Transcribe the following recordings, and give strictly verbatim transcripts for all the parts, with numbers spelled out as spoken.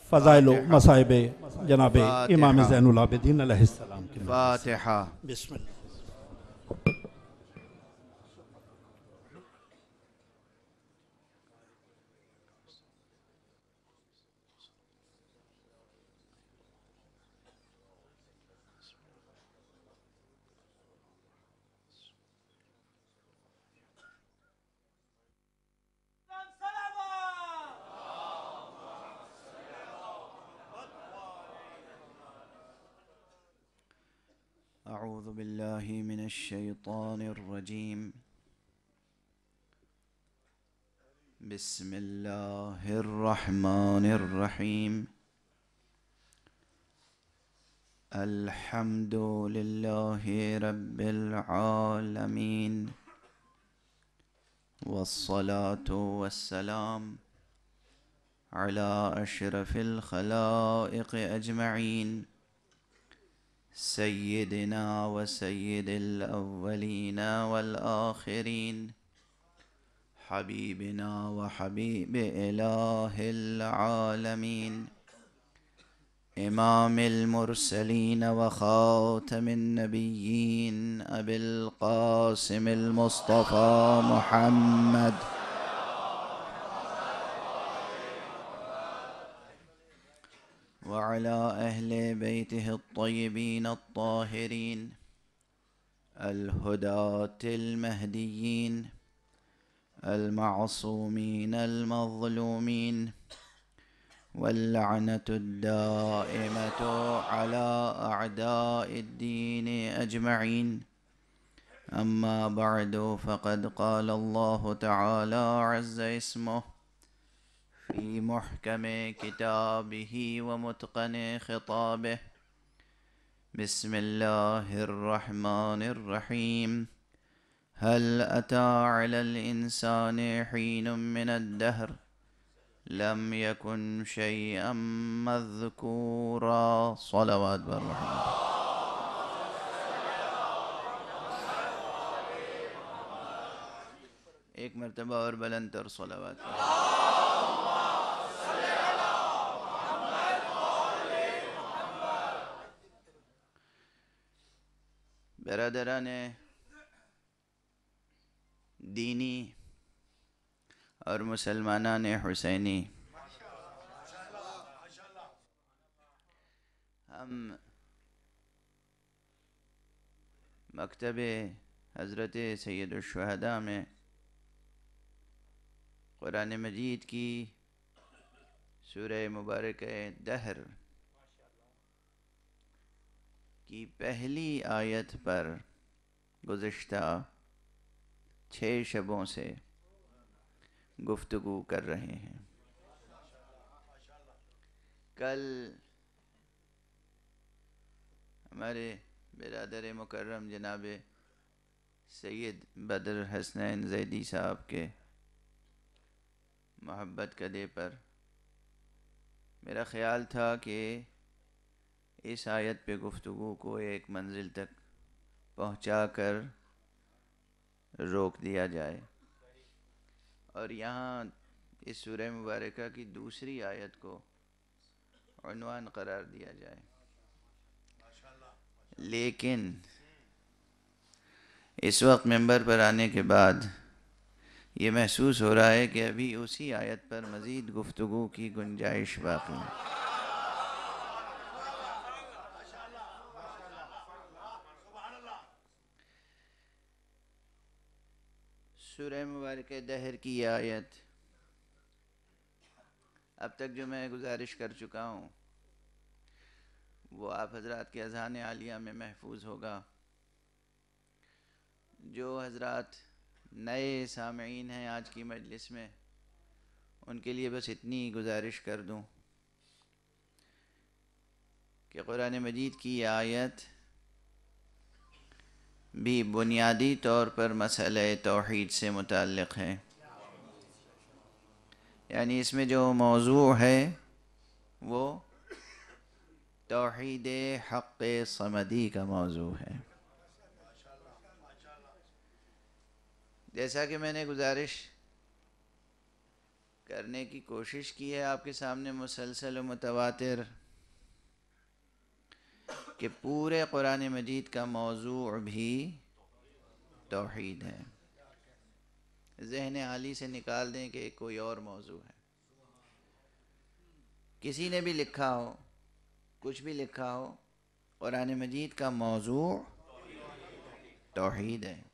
فضائل و مصائب جناب امام فاتحہ زین العابدین علیہ السلام کی مجلس سے۔ فاتحہ بسم اللہ۔ اعوذ باللہ من الشیطان الرجیم بسم اللہ الرحمن الرحیم الحمد للہ رب العالمین والصلاة والسلام علی اشرف الخلائق اجمعین سیدنا و سید الاولین والآخرین حبیبنا و حبیب الہ العالمین امام المرسلین و خاتم النبیین ابی القاسم المصطفى محمد وعلى أهل بيته الطيبين الطاهرين الهداة المهديين المعصومين المظلومين واللعنة الدائمة على أعداء الدين أجمعين أما بعد فقد قال الله تعالى عز اسمه في محكم كتابه ومتقن خطابه بسم الله الرحمن الرحيم هل أتى على الإنسان حين من الدهر لم يكن شيئا مذكورا صلوات بالرحمن ایک مرتبہ اور بلند تر صلوات برادران دینی اور مسلمانان حسینی، ہم مکتب حضرت سید الشہداء میں قرآن مجید کی سورہ مبارکہ دہر کی پہلی آیت پر گزشتہ چھ شبوں سے گفتگو کر رہے ہیں۔ کل ہمارے برادر مکرم جناب سید بدر حسنین زیدی صاحب کے محبت کدے پر میرا خیال تھا کہ اس آیت پہ گفتگو کو ایک منزل تک پہنچا کر روک دیا جائے اور یہاں اس سورہ مبارکہ کی دوسری آیت کو عنوان قرار دیا جائے، لیکن اس وقت منبر پر آنے کے بعد یہ محسوس ہو رہا ہے کہ ابھی اسی آیت پر مزید گفتگو کی گنجائش باقی ہے۔ سورہ مبارکہ دہر کی یہ آیت اب تک جو میں گزارش کر چکا ہوں وہ آپ حضرات کے اذہان عالیہ میں محفوظ ہوگا۔ جو حضرات نئے سامعین ہیں آج کی مجلس میں، ان کے لیے بس اتنی گزارش کر دوں کہ قرآن مجید کی یہ آیت بھی بنیادی طور پر مسئلہ توحید سے متعلق ہے، یعنی اس میں جو موضوع ہے وہ توحید حق صمدی کا موضوع ہے۔ جیسا کہ میں نے گزارش کرنے کی کوشش کی ہے آپ کے سامنے مسلسل و متواتر کہ پورے قرآن مجید کا موضوع بھی توحید ہے. ذہن عالی سے نکال دیں کہ کوئی اور موضوع ہے. کسی نے بھی لکھا ہو، کچھ بھی لکھا ہو، قرآن مجید کا موضوع توحید ہے.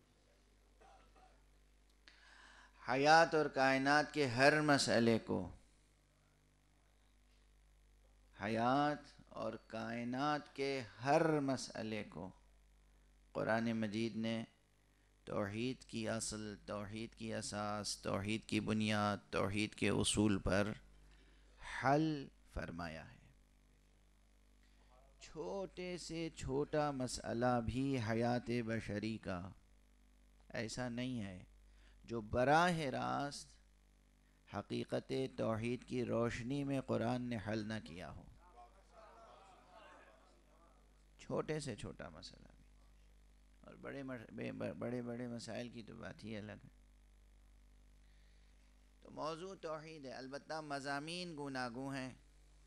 حیات اور کائنات کے ہر مسئلے کو، حیات اور کائنات کے ہر مسئلے کو قرآن مجید نے توحید کی اصل، توحید کی اساس، توحید کی بنیاد، توحید کے اصول پر حل فرمایا ہے. چھوٹے سے چھوٹا مسئلہ بھی حیات بشری کا ایسا نہیں ہے جو براہ راست حقیقت توحید کی روشنی میں قرآن نے حل نہ کیا ہو. چھوٹے سے چھوٹا مسئلہ بھی، اور بڑے بڑے بڑے مسائل کی تو بات ہی الگ ہے. تو موضوع توحید ہے. البتہ مضامین گوناگوں ہیں.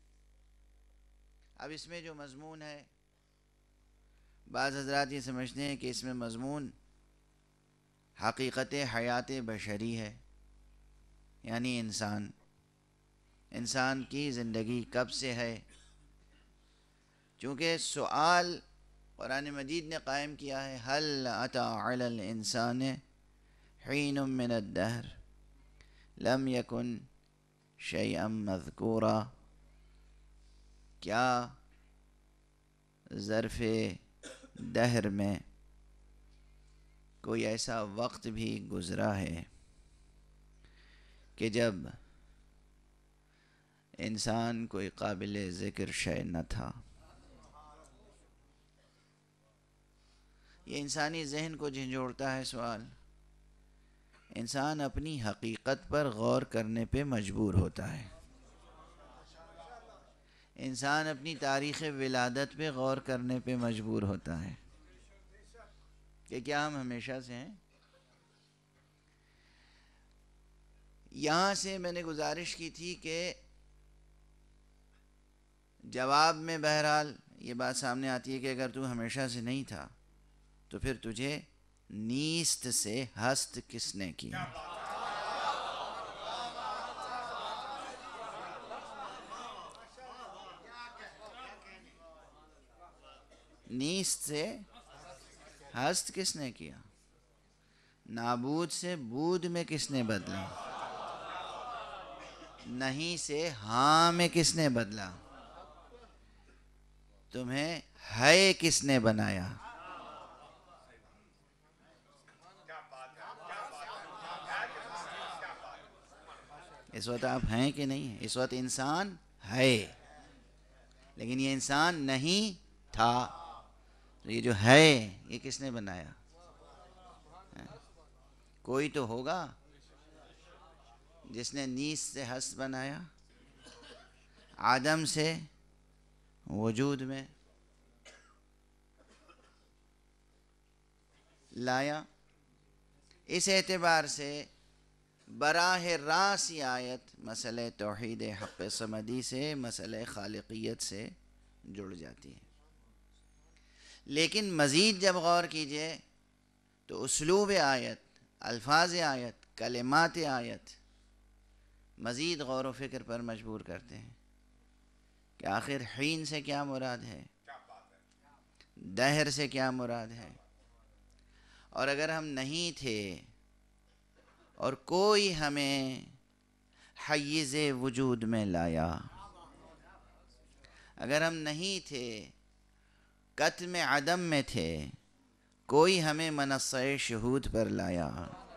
اب اس میں جو مضمون ہے، بعض حضرات یہ سمجھتے ہیں کہ اس میں مضمون حقیقت حیات بشری ہے، یعنی انسان انسان کی زندگی کب سے ہے. چونکہ سوال قرآن مجید نے قائم کیا ہے، هل اتى على الانسان حین من الدہر لم یکن شیئا مذکورا. کیا ظرف دہر میں کوئی ایسا وقت بھی گزرا ہے کہ جب انسان کوئی قابل ذکر شے نہ تھا. یہ انسانی ذہن کو جھنجھوڑتا ہے سوال. انسان اپنی حقیقت پر غور کرنے پہ مجبور ہوتا ہے. انسان اپنی تاریخ ولادت پہ غور کرنے پہ مجبور ہوتا ہے کہ کیا ہم ہمیشہ سے ہیں. یہاں سے میں نے گزارش کی تھی کہ جواب میں بہرحال یہ بات سامنے آتی ہے کہ اگر تو ہمیشہ سے نہیں تھا تو پھر تجھے نیست سے ہست کس نے کیا. نیست سے ہست کس نے کیا. نابود سے بود میں کس نے بدلا. نہیں سے ہاں میں کس نے بدلا. تمہیں ہے کس نے بنایا. اس وقت آپ ہیں کہ نہیں ہیں. اس وقت انسان ہے لیکن یہ انسان نہیں تھا. تو یہ جو ہے یہ کس نے بنایا. کوئی تو ہوگا جس نے نیست سے ہست بنایا، عدم سے وجود میں لایا. اس اعتبار سے براہ راست یہ آیت مسئلہ توحید حق صمدی سے، مسئلہ خالقیت سے جڑ جاتی ہے. لیکن مزید جب غور کیجئے تو اسلوب آیت، الفاظ آیت، کلمات آیت مزید غور و فکر پر مجبور کرتے ہیں کہ آخر حین سے کیا مراد ہے، دہر سے کیا مراد ہے. اور اگر ہم نہیں تھے اور کوئی ہمیں حیز وجود میں لایا، اگر ہم نہیں تھے کتم عدم میں تھے، کوئی ہمیں منصہ شہود پر لایا،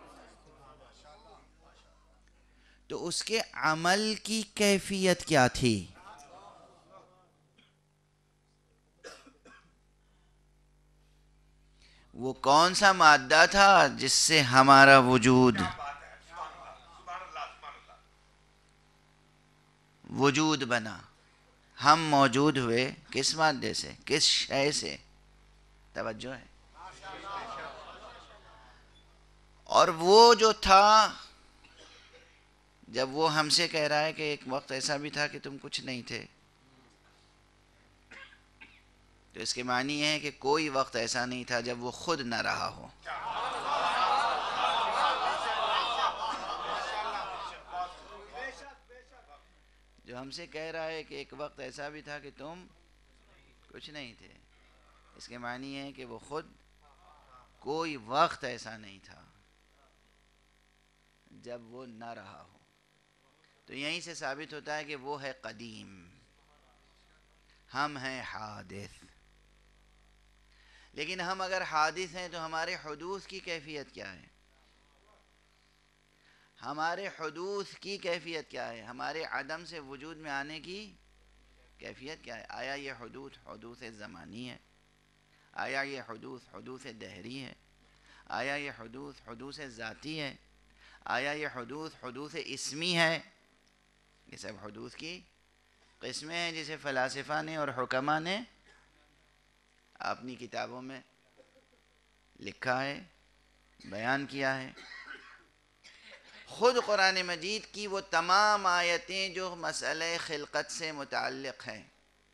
تو اس کے عمل کی کیفیت کیا تھی. وہ کون سا مادہ تھا جس سے ہمارا وجود وجود بنا. ہم موجود ہوئے کس مادے سے، کس شے سے. توجہ ہے. اور وہ جو تھا جب وہ ہم سے کہہ رہا ہے کہ ایک وقت ایسا بھی تھا کہ تم کچھ نہیں تھے، تو اس کے معنی یہ ہے کہ کوئی وقت ایسا نہیں تھا جب وہ خود نہ رہا ہو۔ جو ہم سے کہہ رہا ہے کہ ایک وقت ایسا بھی تھا کہ تم کچھ نہیں تھے، اس کے معنی یہ ہے کہ وہ خود کوئی وقت ایسا نہیں تھا جب وہ نہ رہا ہو۔ تو یہیں سے ثابت ہوتا ہے کہ وہ ہے قدیم، ہم ہیں حادث۔ لیکن ہم اگر حادث ہیں تو ہمارے حدوث کی کیفیت کیا ہے؟ ہمارے حدوث کی کیفیت کیا ہے؟ ہمارے عدم سے وجود میں آنے کی کیفیت کیا ہے؟ آیا یہ حدوث حدوث زمانی ہے؟ آیا یہ حدوث حدوث دہری ہے؟ آیا یہ حدوث حدوث ذاتی ہے؟ آیا یہ حدوث حدوث اسمی ہے؟ یہ سب حدوث کی قسمیں ہیں جسے فلاسفہ نے اور حکماء نے اپنی کتابوں میں لکھا ہے، بیان کیا ہے۔ خود قرآن مجید کی وہ تمام آیتیں جو مسئلہ خلقت سے متعلق ہیں،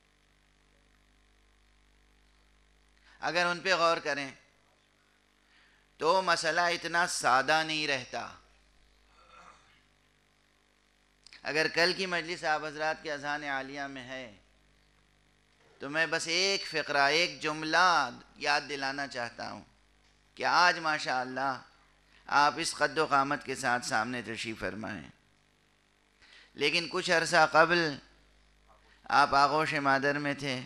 اگر ان پہ غور کریں تو مسئلہ اتنا سادہ نہیں رہتا۔ اگر کل کی مجلس آپ حضرات کے اذہان عالیہ میں ہے تو میں بس ایک فقرہ، ایک جملہ یاد دلانا چاہتا ہوں کہ آج ماشاءاللہ آپ اس قد و قامت کے ساتھ سامنے تشریف فرمائیں، لیکن کچھ عرصہ قبل آپ آغوش مادر میں تھے،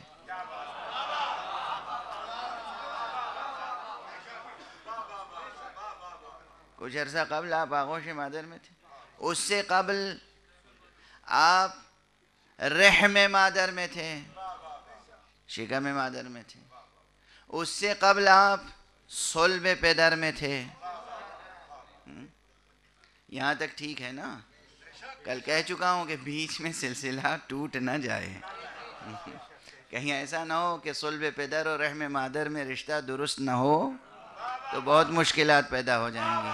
کچھ عرصہ قبل آپ آغوش مادر میں تھے، اس سے قبل آپ رحم مادر میں تھے، شکم مادر میں تھے، اس سے قبل آپ صلب پدر میں تھے۔ یہاں تک ٹھیک ہے نا؟ کل کہہ چکا ہوں کہ بیچ میں سلسلہ ٹوٹ نہ جائے، کہیں ایسا نہ ہو کہ صلب پدر اور رحم مادر میں رشتہ درست نہ ہو تو بہت مشکلات پیدا ہو جائیں گی۔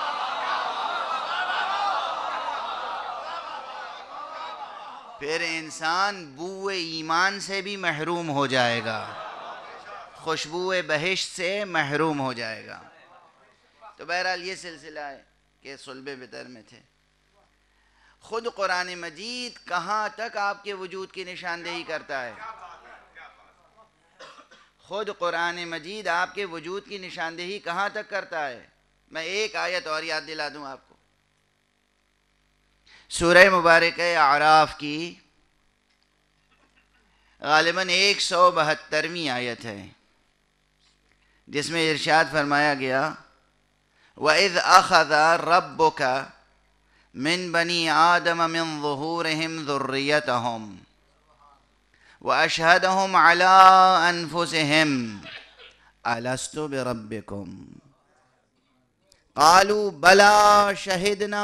پھر انسان بو ایمان سے بھی محروم ہو جائے گا، خوشبو بہشت سے محروم ہو جائے گا۔ تو بہرحال یہ سلسلہ ہے کہ صلب پدر میں تھے۔ خود قرآن مجید کہاں تک آپ کے وجود کی نشاندہی کرتا ہے؟ خود قرآن مجید آپ کے وجود کی نشاندہی کہاں تک کرتا ہے؟ میں ایک آیت اور یاد دلا دوں آپ کو، سورہ مبارکہ اعراف کی غالباً ایک سو بہترویں آیت ہے، جس میں ارشاد فرمایا گیا وَإِذْ أَخَذَ رَبُّكَ مِنْ بَنِي آدَمَ مِنْ ظُهُورِهِمْ ذُرِّيَّتَهُمْ وَأَشْهَدَهُمْ عَلَىٰ أَنفُسِهِمْ أَلَسْتُ بِرَبِّكُمْ قَالُوا بَلَىٰ شَهِدْنَا۔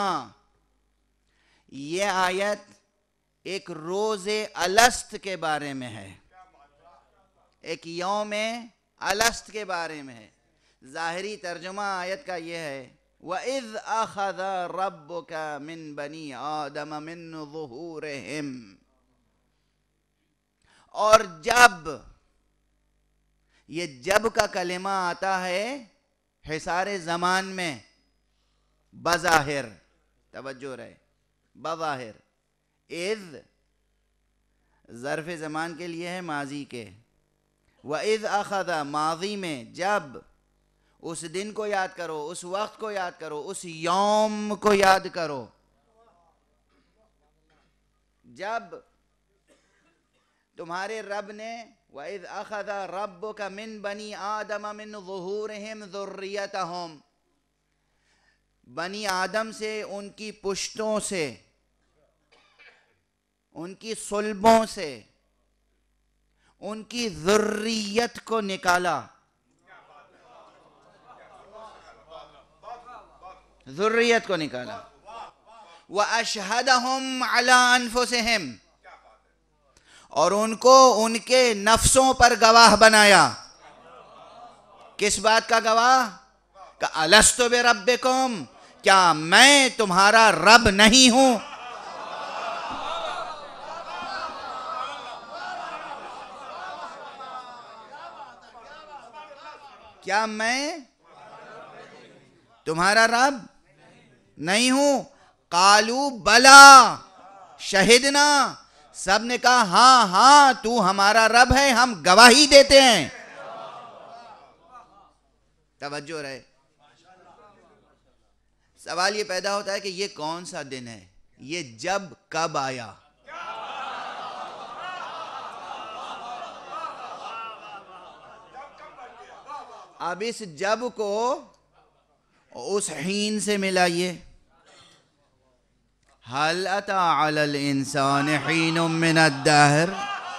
یہ آیت ایک روز الست کے بارے میں ہے، ایک یوم الست کے بارے میں ہے۔ ظاہری ترجمہ آیت کا یہ ہے وَإِذْ أَخَذَ رَبُّكَ مِنْ بَنِي آدَمَ مِنْ ظُهُورِهِمْ، اور جب، یہ جب کا کلمہ آتا ہے حصار زمان میں، بظاہر، توجہ رہے، بظاہر، اذ ظرف زمان کے لیے ہے ماضی کے، وَإِذْ أَخَذَ ماضی میں، جب، اس دن کو یاد کرو، اس وقت کو یاد کرو، اس یوم کو یاد کرو جب تمہارے رب نے وَإِذْ أَخَذَ رَبُّكَ مِنْ بَنِي آدَمَ مِنْ ظُهُورِهِمْ ذُرِّيَّتَهُمْ، بنی آدم سے، ان کی پشتوں سے، ان کی صلبوں سے، ان کی ذریت کو نکالا، ذریت کو نکالا، وَأَشْهَدَهُمْ عَلَىٰ أَنفُسِهِمْ، اور ان کو ان کے نفسوں پر گواہ بنایا۔ کس بات کا گواہ؟ کہ أَلَسْتُ بِرَبِّكُمْ، کیا میں تمہارا رب نہیں ہوں؟ کیا میں تمہارا رب نہیں ہوں؟ قالو بلا شہدنا، سب نے کہا ہاں ہاں تو ہمارا رب ہے، ہم گواہی دیتے ہیں۔ توجہ رہے، سوال یہ پیدا ہوتا ہے کہ یہ کون سا دن ہے؟ یہ جب کب آیا؟ اب اس جب کو اس حین سے ملائیے۔ هل أتى على الإنسان حين من الدهر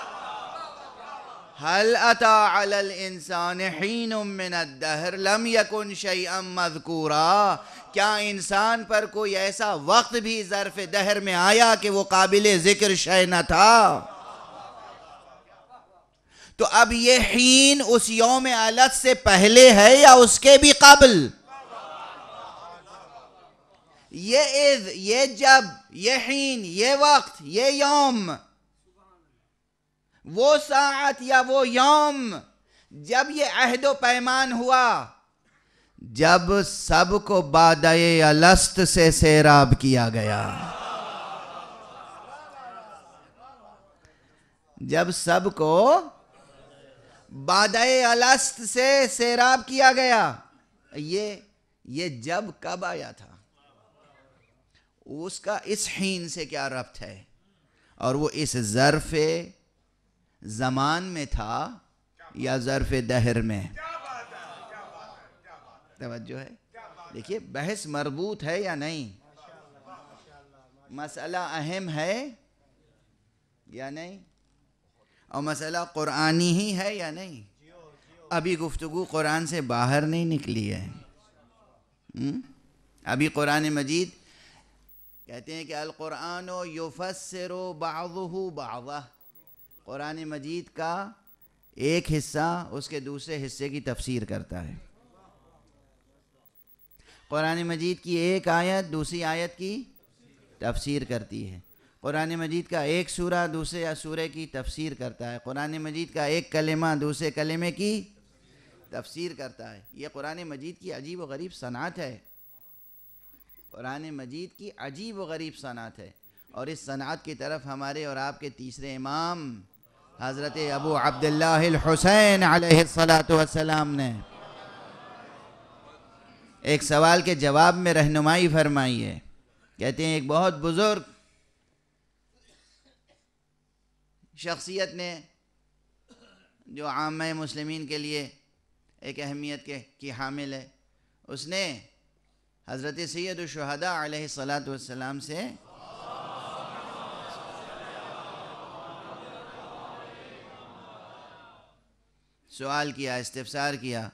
هل أتى على الإنسان حين من الدهر لم يكن شيئا مذكورا، کیا انسان پر کوئی ایسا وقت بھی ظرف دہر میں آیا کہ وہ قابل ذکر شے نہ تھا؟ تو اب یہ حین اس یوم علت سے پہلے ہے یا اس کے بھی قبل؟ یہ اذ، یہ جب، یہ حین، یہ وقت، یہ یوم، وہ ساعت یا وہ یوم جب یہ عہد و پیمان ہوا، جب سب کو بادئ الست سے سیراب کیا گیا، جب سب کو بادئ الست سے سیراب کیا گیا، یہ یہ جب کب آیا تھا؟ اس کا اس حین سے کیا ربط ہے؟ اور وہ اس ظرف زمان میں تھا یا ظرف دہر میں؟ توجہ ہے، دیکھیے بحث مربوط ہے یا نہیں، مسئلہ اہم ہے یا نہیں، اور مسئلہ قرآنی ہی ہے یا نہیں؟ ابھی گفتگو قرآن سے باہر نہیں نکلی ہے، ابھی قرآن مجید کہتے ہیں کہ القرآن یفسر بعضہ بعضا، قرآن مجید کا ایک حصہ اس کے دوسرے حصے کی تفسیر کرتا ہے، قرآن مجید کی ایک آیت دوسری آیت کی تفسیر کرتی ہے، قرآن مجید کا ایک سورہ دوسرے سورے کی تفسیر کرتا ہے، قرآن مجید کا ایک کلمہ دوسرے کلمے کی تفسیر کرتا ہے۔ یہ قرآن مجید کی عجیب و غریب صنعت ہے، قرآن مجید کی عجیب و غریب صنعت ہے، اور اس صنعت کی طرف ہمارے اور آپ کے تیسرے امام حضرت ابو عبداللہ الحسین علیہ السلام نے ایک سوال کے جواب میں رہنمائی فرمائی ہے۔ کہتے ہیں ایک بہت بزرگ شخصیت نے جو عامہ مسلمین کے لیے ایک اہمیت کے کی حامل ہے، اس نے حضرت سید الشہداء علیہ السلام سے سوال کیا، استفسار کیا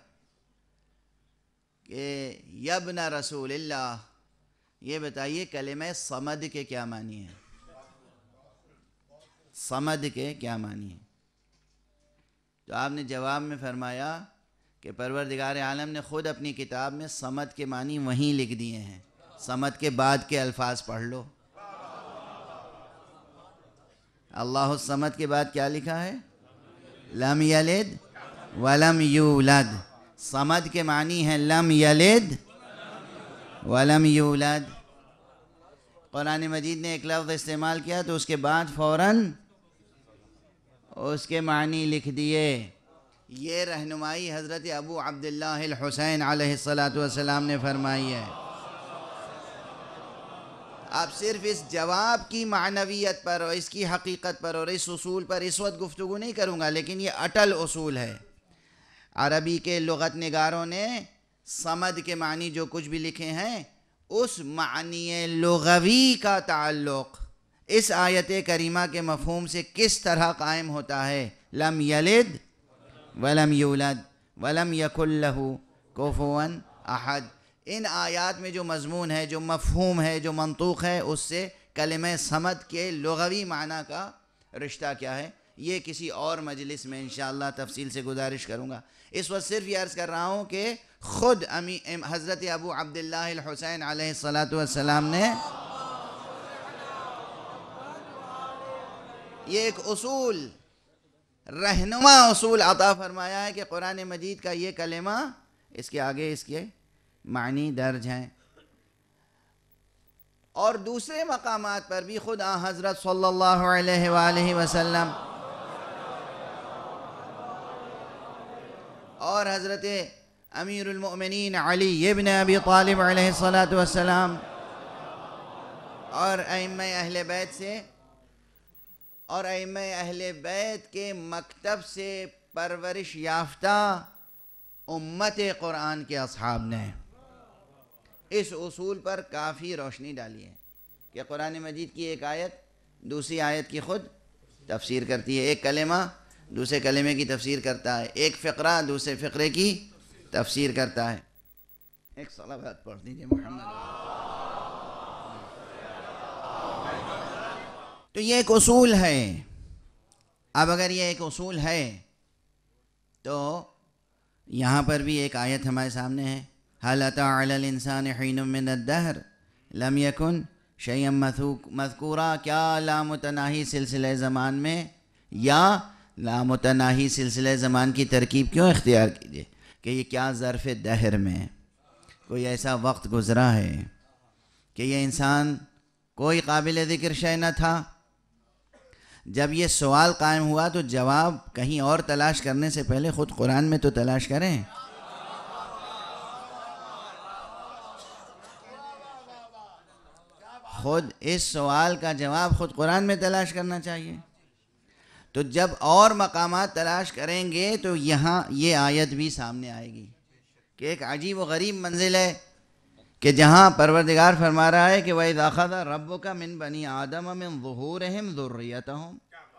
کہ یبن رسول اللہ، یہ بتائیے کلمہ صمد کے کیا معنی ہے؟ صمد کے کیا معنی ہے؟ تو آپ نے جواب میں فرمایا کہ پروردگار عالم نے خود اپنی کتاب میں صمد کے معنی وہیں لکھ دیے ہیں، صمد کے بعد کے الفاظ پڑھ لو۔ اللہ الصمد کے بعد کیا لکھا ہے؟ لم یلد ولم یولد۔ صمد کے معنی ہیں لم یلد ولم یولد۔ قرآن مجید نے ایک لفظ استعمال کیا تو اس کے بعد فوراً اس کے معنی لکھ دیے۔ یہ رہنمائی حضرت ابو عبداللہ الحسین علیہ السلام نے فرمائی ہے۔ آپ صرف اس جواب کی معنویت پر اور اس کی حقیقت پر اور اس اصول پر اس وقت گفتگو نہیں کروں گا، لیکن یہ اٹل اصول ہے۔ عربی کے لغت نگاروں نے صمد کے معنی جو کچھ بھی لکھے ہیں، اس معنی لغوی کا تعلق اس آیت کریمہ کے مفہوم سے کس طرح قائم ہوتا ہے؟ لم یلد ولم یولد ولم یکن لہ کفوا احد۔ ان آیات میں جو مضمون ہے، جو مفہوم ہے، جو منطوق ہے، اس سے کلمہ صمد کے لغوی معنی کا رشتہ کیا ہے؟ یہ کسی اور مجلس میں انشاءاللہ تفصیل سے گزارش کروں گا. اس وقت صرف یہ عرض کر رہا ہوں کہ خود امی حضرت ابو عبداللہ الحسین علیہ الصلاۃ والسلام نے یہ ایک اصول، رہنما اصول عطا فرمایا ہے کہ قرآن مجید کا یہ کلمہ، اس کے آگے اس کے معنی درج ہیں. اور دوسرے مقامات پر بھی خود آن حضرت صلی اللہ علیہ وآلہ وسلم اور حضرت امیر المؤمنین علی ابن ابی طالب علیہ الصلاۃ والسلام اور ائمہ اہل بیت سے اور ائمہ اہل بیت کے مکتب سے پرورش یافتہ امت قرآن کے اصحاب نے اس اصول پر کافی روشنی ڈالی ہے کہ قرآن مجید کی ایک آیت دوسری آیت کی خود تفسیر کرتی ہے، ایک کلمہ دوسرے کلمے کی تفسیر کرتا ہے، ایک فقرہ دوسرے فقرے کی تفسیر کرتا ہے. ایک صلوات پڑھ دیجیے محمد. تو یہ ایک اصول ہے. اب اگر یہ ایک اصول ہے تو یہاں پر بھی ایک آیت ہمارے سامنے ہے، هل أتى على الإنسان حين من الدهر لم يكن شيئا مذکورا. کیا لامتناہی سلسلہ زمان میں یا لامتناہی سلسلہ زمان کی ترکیب کیوں اختیار کیجئے کہ یہ کیا ظرف دہر میں کوئی ایسا وقت گزرا ہے کہ یہ انسان کوئی قابل ذکر شے نہ تھا. جب یہ سوال قائم ہوا تو جواب کہیں اور تلاش کرنے سے پہلے خود قرآن میں تو تلاش کریں. خود اس سوال کا جواب خود قرآن میں تلاش کرنا چاہیے. تو جب اور مقامات تلاش کریں گے تو یہاں یہ آیت بھی سامنے آئے گی کہ ایک عجیب و غریب منزل ہے کہ جہاں پروردگار فرما رہا ہے کہ وَإِذْ أَخَذَ رَبُّكَ مِنْ بَنِي آدَمَ مِنْ ظُهُورِهِمْ ذُرِّيَّتَهُمْ.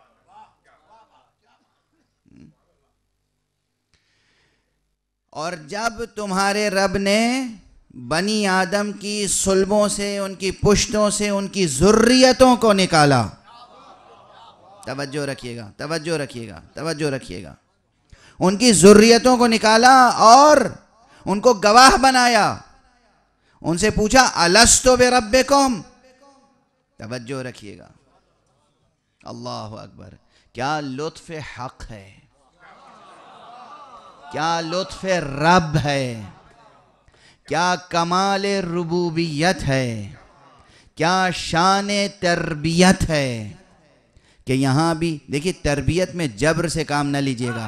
اور جب تمہارے رب نے بنی آدم کی صلبوں سے، ان کی پشتوں سے ان کی ذریتوں کو نکالا. توجہ رکھیے گا توجہ رکھیے گا توجہ رکھیے گا ان کی ذریتوں کو نکالا اور ان کو گواہ بنایا. ان سے پوچھا الستو بربکم. توجہ رکھیے گا. اللہ اکبر. کیا لطف حق ہے، کیا لطف رب ہے، کیا کمال ربوبیت ہے، کیا شان تربیت ہے کہ یہاں بھی دیکھیے تربیت میں جبر سے کام نہ لیجیے گا.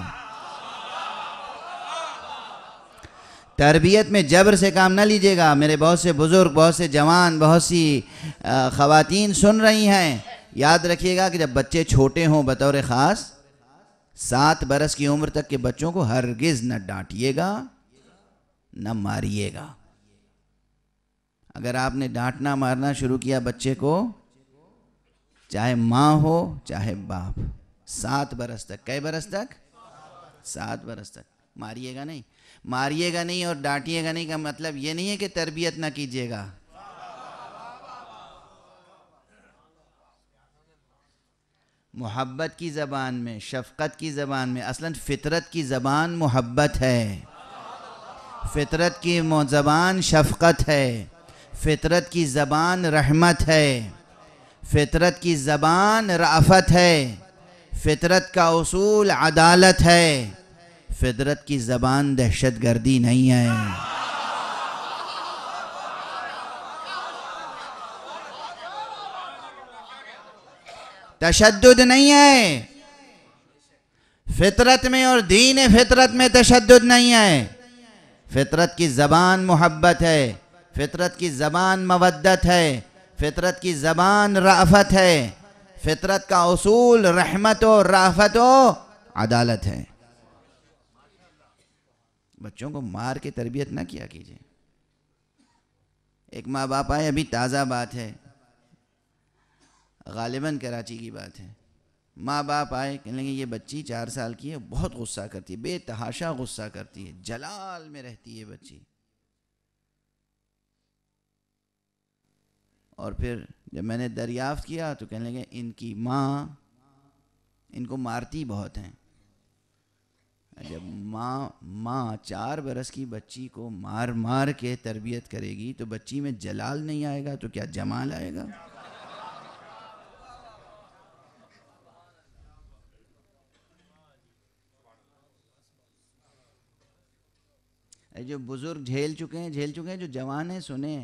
تربیت میں جبر سے کام نہ لیجیے گا. میرے بہت سے بزرگ، بہت سے جوان، بہت سی خواتین سن رہی ہیں. یاد رکھیے گا کہ جب بچے چھوٹے ہوں بطور خاص سات برس کی عمر تک کے بچوں کو ہرگز نہ ڈانٹیے گا نہ ماریے گا. اگر آپ نے ڈانٹنا مارنا شروع کیا بچے کو، چاہے ماں ہو چاہے باپ، سات برس تک، کئی برس تک؟ سات برس تک ماریے گا نہیں. ماریے گا نہیں اور ڈانٹیے گا نہیں کا مطلب یہ نہیں ہے کہ تربیت نہ کیجیے گا. محبت کی زبان میں، شفقت کی زبان میں، اصلاً فطرت کی زبان محبت ہے، فطرت کی زبان شفقت ہے، فطرت کی زبان رحمت ہے، فطرت کی زبان رأفت ہے، فطرت کا اصول عدالت ہے، فطرت کی زبان دہشت گردی نہیں ہے. تشدد نہیں ہے فطرت میں، اور دین فطرت میں تشدد نہیں ہے. فطرت کی زبان محبت ہے، فطرت کی زبان مودت ہے، فطرت کی زبان رأفت ہے، فطرت کا اصول رحمت و رأفت و عدالت ہے. بچوں کو مار کے تربیت نہ کیا کیجئے. ایک ماں باپ آئے، ابھی تازہ بات ہے، غالباً کراچی کی بات ہے. ماں باپ آئے کہنے لگے یہ بچی چار سال کی ہے، بہت غصہ کرتی ہے، بے تحاشا غصہ کرتی ہے، جلال میں رہتی ہے بچی. اور پھر جب میں نے دریافت کیا تو کہنے لگے ان کی ماں ان کو مارتی بہت ہیں. جب ماں ماں چار برس کی بچی کو مار مار کے تربیت کرے گی تو بچی میں جلال نہیں آئے گا تو کیا جمال آئے گا؟ جو بزرگ جھیل چکے ہیں جھیل چکے ہیں جو جوان ہیں سنیں.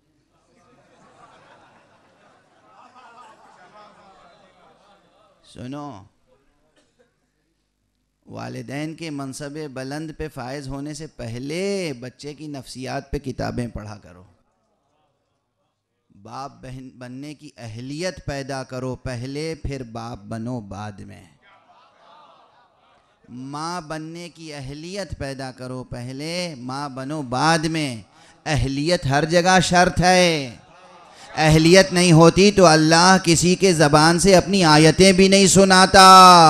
سنو، والدین کے منصب بلند پہ فائز ہونے سے پہلے بچے کی نفسیات پہ کتابیں پڑھا کرو. باپ بہن بننے کی اہلیت پیدا کرو پہلے، پھر باپ بنو بعد میں. ماں بننے کی اہلیت پیدا کرو پہلے، ماں بنو بعد میں. اہلیت ہر جگہ شرط ہے. اہلیت نہیں ہوتی تو اللہ کسی کے زبان سے اپنی آیتیں بھی نہیں سناتا.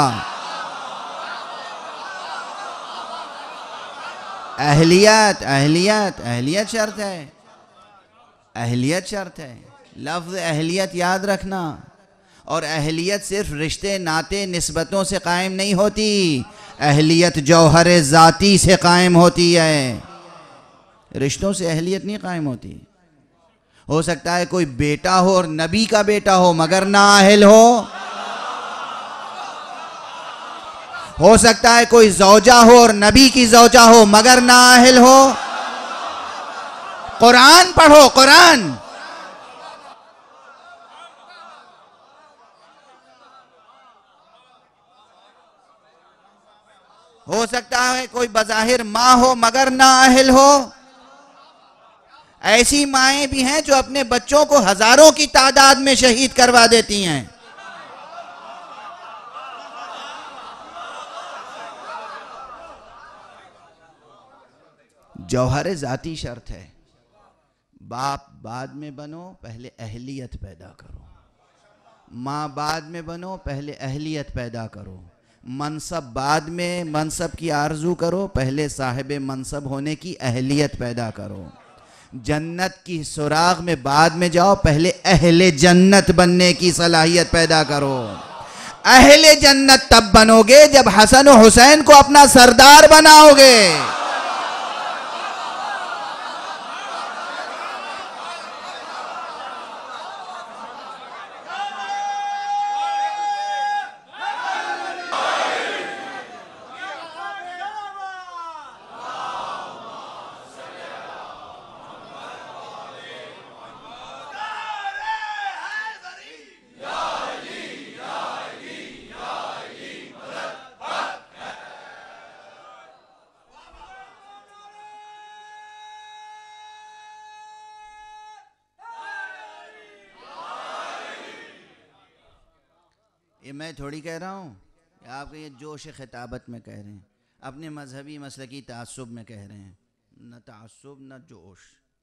اہلیت اہلیت اہلیت شرط ہے. اہلیت شرط ہے. لفظ اہلیت یاد رکھنا. اور اہلیت صرف رشتے ناتے نسبتوں سے قائم نہیں ہوتی، اہلیت جوہر ذاتی سے قائم ہوتی ہے. رشتوں سے اہلیت نہیں قائم ہوتی. ہو سکتا ہے کوئی بیٹا ہو اور نبی کا بیٹا ہو مگر نااہل ہو. ہو سکتا ہے کوئی زوجہ ہو اور نبی کی زوجہ ہو مگر نااہل ہو. قرآن پڑھو قرآن. ہو سکتا ہے کوئی بظاہر ماں ہو مگر نااہل ہو. ایسی مائیں بھی ہیں جو اپنے بچوں کو ہزاروں کی تعداد میں شہید کروا دیتی ہیں. جوہر ذاتی شرط ہے. باپ بعد میں بنو پہلے اہلیت پیدا کرو. ماں بعد میں بنو پہلے اہلیت پیدا کرو. منصب بعد میں منصب کی آرزو کرو پہلے صاحب منصب ہونے کی اہلیت پیدا کرو. جنت کی سراغ میں بعد میں جاؤ پہلے اہل جنت بننے کی صلاحیت پیدا کرو. اہل جنت تب بنو گے جب حسن و حسین کو اپنا سردار بناؤ گے. یہ میں تھوڑی کہہ رہا ہوں، آپ کے یہ جوش خطابت میں کہہ رہے ہیں، اپنے مذہبی مسلکی تعصب میں کہہ رہے ہیں. نہ تعصب نہ جوش.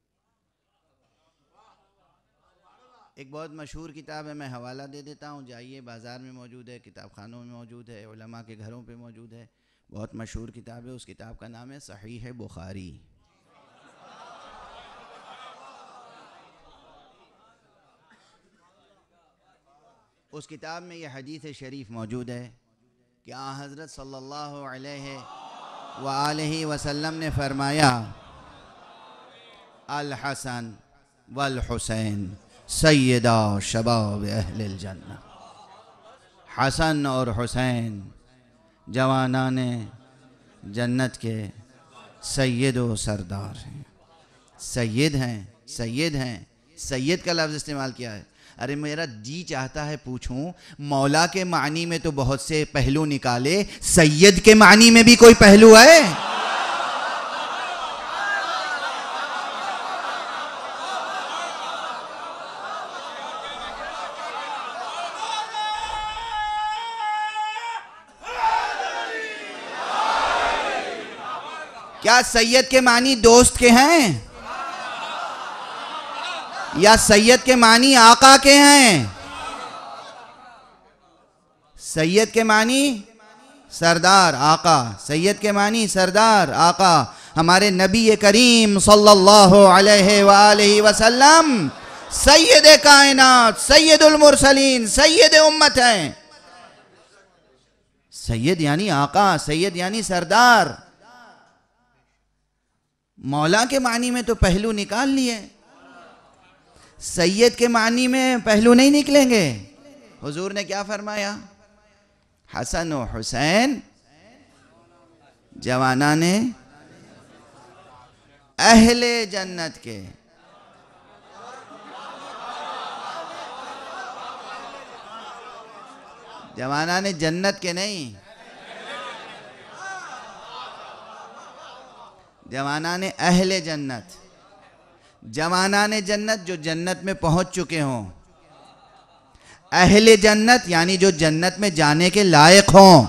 ایک بہت مشہور کتاب ہے، میں حوالہ دے دیتا ہوں، جائیے، بازار میں موجود ہے، کتاب خانوں میں موجود ہے، علماء کے گھروں پہ موجود ہے. بہت مشہور کتاب ہے. اس کتاب کا نام ہے صحیح بخاری. اس کتاب میں یہ حدیث شریف موجود ہے کہ آن حضرت صلی اللہ علیہ وآلہ وسلم نے فرمایا الحسن والحسین سیدا شباب اہل الجنہ. حسن اور حسین جوانان جنت کے سید و سردار ہیں. سید ہیں سید ہیں سید کا لفظ استعمال کیا ہے. ارے میرا جی چاہتا ہے پوچھوں، مولا کے معنی میں تو بہت سے پہلو نکالے، سید کے معنی میں بھی کوئی پہلو ہے؟ کیا سید کے معنی دوست کے ہیں یا سید کے معنی آقا کے ہیں؟ سید کے معنی سردار آقا. سید کے معنی سردار آقا. ہمارے نبی کریم صلی اللہ علیہ وآلہ وسلم سید کائنات، سید المرسلین، سید امت ہیں. سید یعنی آقا، سید یعنی سردار. مولا کے معنی میں تو پہلو نکال لیے، سید کے معنی میں پہلو نہیں نکلیں گے. حضور نے کیا فرمایا؟ حسن و حسین جوانان اہل جنت کے. جوانان جنت کے نہیں، جوانان اہل جنت. جوانان جنت جو جنت میں پہنچ چکے ہوں، اہل جنت یعنی جو جنت میں جانے کے لائق ہوں.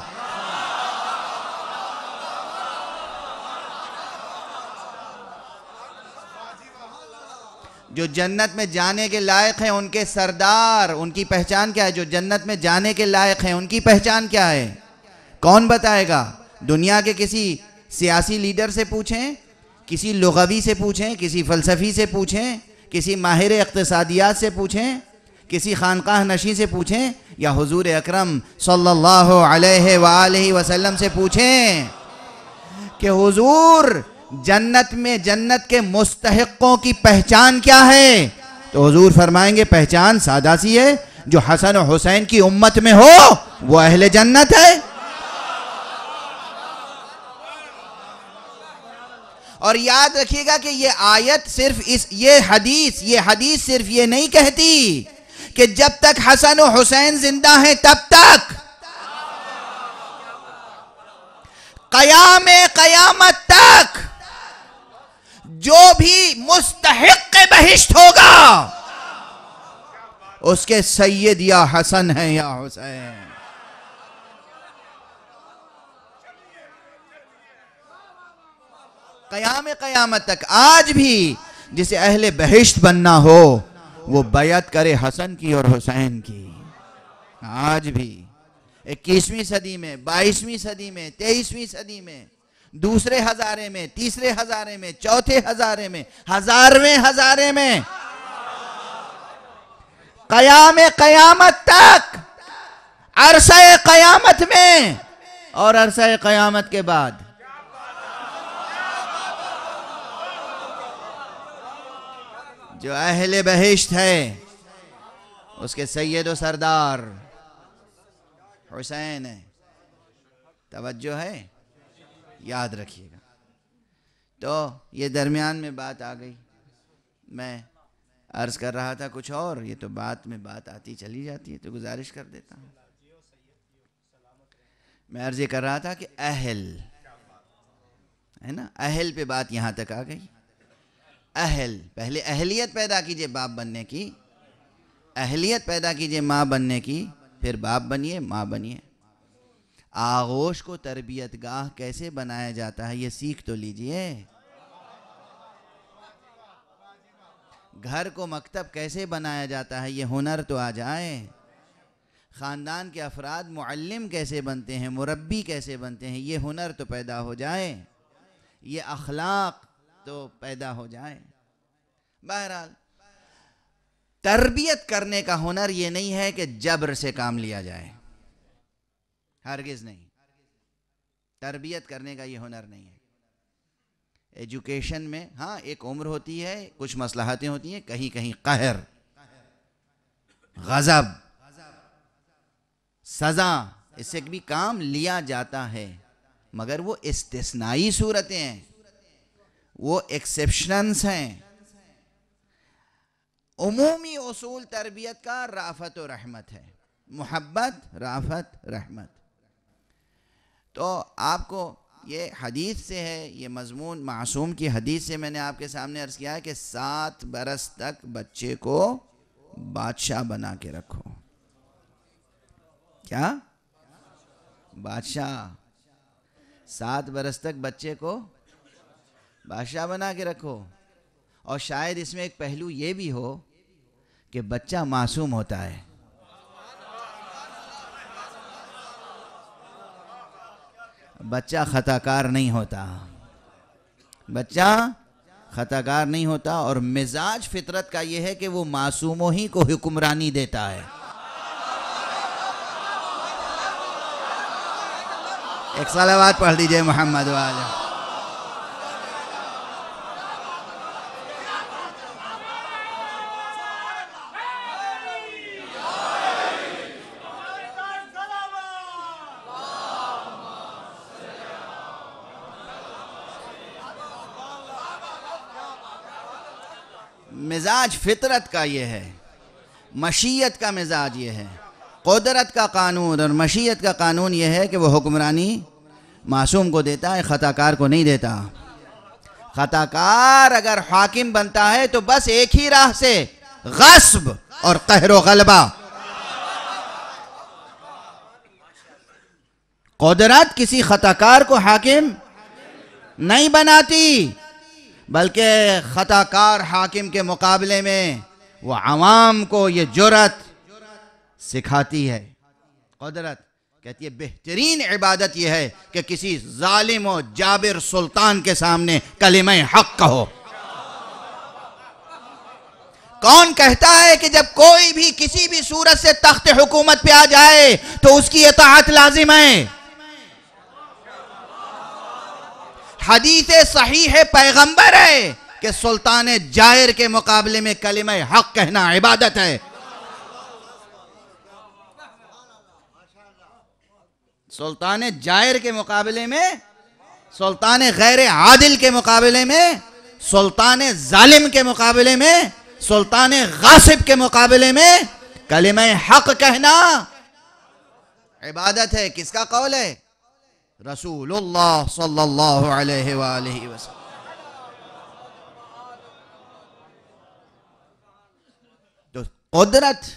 جو جنت میں جانے کے لائق ہیں ان کے سردار، ان کی پہچان کیا ہے؟ جو جنت میں جانے کے لائق ہیں ان کی پہچان کیا ہے؟ کون بتائے گا؟ دنیا کے کسی سیاسی لیڈر سے پوچھیں، کسی لغوی سے پوچھیں، کسی فلسفی سے پوچھیں، کسی ماہر اقتصادیات سے پوچھیں، کسی خانقاہ نشین سے پوچھیں، یا حضور اکرم صلی اللہ علیہ وآلہ وسلم سے پوچھیں کہ حضور جنت میں جنت کے مستحقوں کی پہچان کیا ہے؟ تو حضور فرمائیں گے پہچان سادہ سی ہے، جو حسن و حسین کی امت میں ہو وہ اہل جنت ہے. اور یاد رکھیے گا کہ یہ آیت صرف اس یہ حدیث یہ حدیث صرف یہ نہیں کہتی کہ جب تک حسن و حسین زندہ ہیں تب تک، قیام قیامت تک جو بھی مستحق بہشت ہوگا اس کے سید یا حسن ہیں یا حسین. قیام قیامت تک. آج بھی جسے اہل بہشت بننا ہو وہ بیعت کرے حسن کی اور حسین کی. آج بھی اکیسویں صدی میں، بائیسویں صدی میں، تیئیسویں صدی میں، دوسرے ہزارے میں، تیسرے ہزارے میں، چوتھے ہزارے میں، ہزارویں ہزارے میں، قیام قیامت تک، عرصہ قیامت میں اور عرصہ قیامت کے بعد جو اہل بہشت ہے اس کے سید و سردار حسین ہے. توجہ ہے؟ یاد رکھیے گا. تو یہ درمیان میں بات آ گئی، میں عرض کر رہا تھا کچھ اور، یہ تو بات میں بات آتی چلی جاتی ہے، تو گزارش کر دیتا ہوں. میں عرض یہ کر رہا تھا کہ اہل ہے نا، اہل پہ بات یہاں تک آ گئی. اہل، پہلے اہلیت پیدا کیجئے باپ بننے کی، اہلیت پیدا کیجئے ماں بننے کی، پھر باپ بنیے، ماں بنیے. آغوش کو تربیت گاہ کیسے بنایا جاتا ہے یہ سیکھ تو لیجئے. گھر کو مکتب کیسے بنایا جاتا ہے یہ ہنر تو آ جائے. خاندان کے افراد معلم کیسے بنتے ہیں، مربی کیسے بنتے ہیں یہ ہنر تو پیدا ہو جائے، یہ اخلاق تو پیدا ہو جائے. بہرحال تربیت کرنے کا ہنر یہ نہیں ہے کہ جبر سے کام لیا جائے، ہرگز نہیں. تربیت کرنے کا یہ ہنر نہیں ہے. ایجوکیشن میں ہاں ایک عمر ہوتی ہے، کچھ مصلحتیں ہوتی ہیں، کہیں کہیں قہر، غضب، سزا، اس سے بھی کام لیا جاتا ہے، مگر وہ استثنائی صورتیں ہیں، وہ ایکسیپشنز ہیں. عمومی اصول تربیت کا رافت و رحمت ہے، محبت، رافت، رحمت. تو آپ کو یہ حدیث سے ہے، یہ مضمون معصوم کی حدیث سے میں نے آپ کے سامنے عرض کیا ہے کہ سات برس تک بچے کو بادشاہ بنا کے رکھو. کیا؟ بادشاہ. سات برس تک بچے کو بادشاہ بنا کے رکھو. اور شاید اس میں ایک پہلو یہ بھی ہو کہ بچہ معصوم ہوتا ہے. بچہ خطا کار نہیں ہوتا، بچہ خطا کار نہیں ہوتا، اور مزاج فطرت کا یہ ہے کہ وہ معصوموں ہی کو حکمرانی دیتا ہے. ایک صلوات پڑھ دیجئے محمد والے. مزاج فطرت کا یہ ہے، مشیت کا مزاج یہ ہے. قدرت کا قانون اور مشیت کا قانون یہ ہے کہ وہ حکمرانی معصوم کو دیتا ہے، خطا کار کو نہیں دیتا. خطا کار اگر حاکم بنتا ہے تو بس ایک ہی راہ سے، غصب اور قہر و غلبہ. قدرت کسی خطا کار کو حاکم نہیں بناتی، بلکہ خطا کار حاکم کے مقابلے میں وہ عوام کو یہ جرأت سکھاتی ہے. قدرت کہتی ہے بہترین عبادت یہ ہے کہ کسی ظالم و جابر سلطان کے سامنے کلمہ حق کہو. کون کہتا ہے کہ جب کوئی بھی کسی بھی صورت سے تخت حکومت پہ آ جائے تو اس کی اطاعت لازم ہے؟ حدیث صحیح پیغمبر ہے کہ سلطان جائر کے مقابلے میں کلمہ حق کہنا عبادت ہے. سلطان جائر کے مقابلے میں، سلطان غیر عادل کے مقابلے میں، سلطان ظالم کے مقابلے میں، سلطان غاصب کے مقابلے میں کلمہ حق کہنا عبادت ہے. کس کا قول ہے؟ رسول اللہ صلی اللہ علیہ وآلہ وسلم. تو قدرت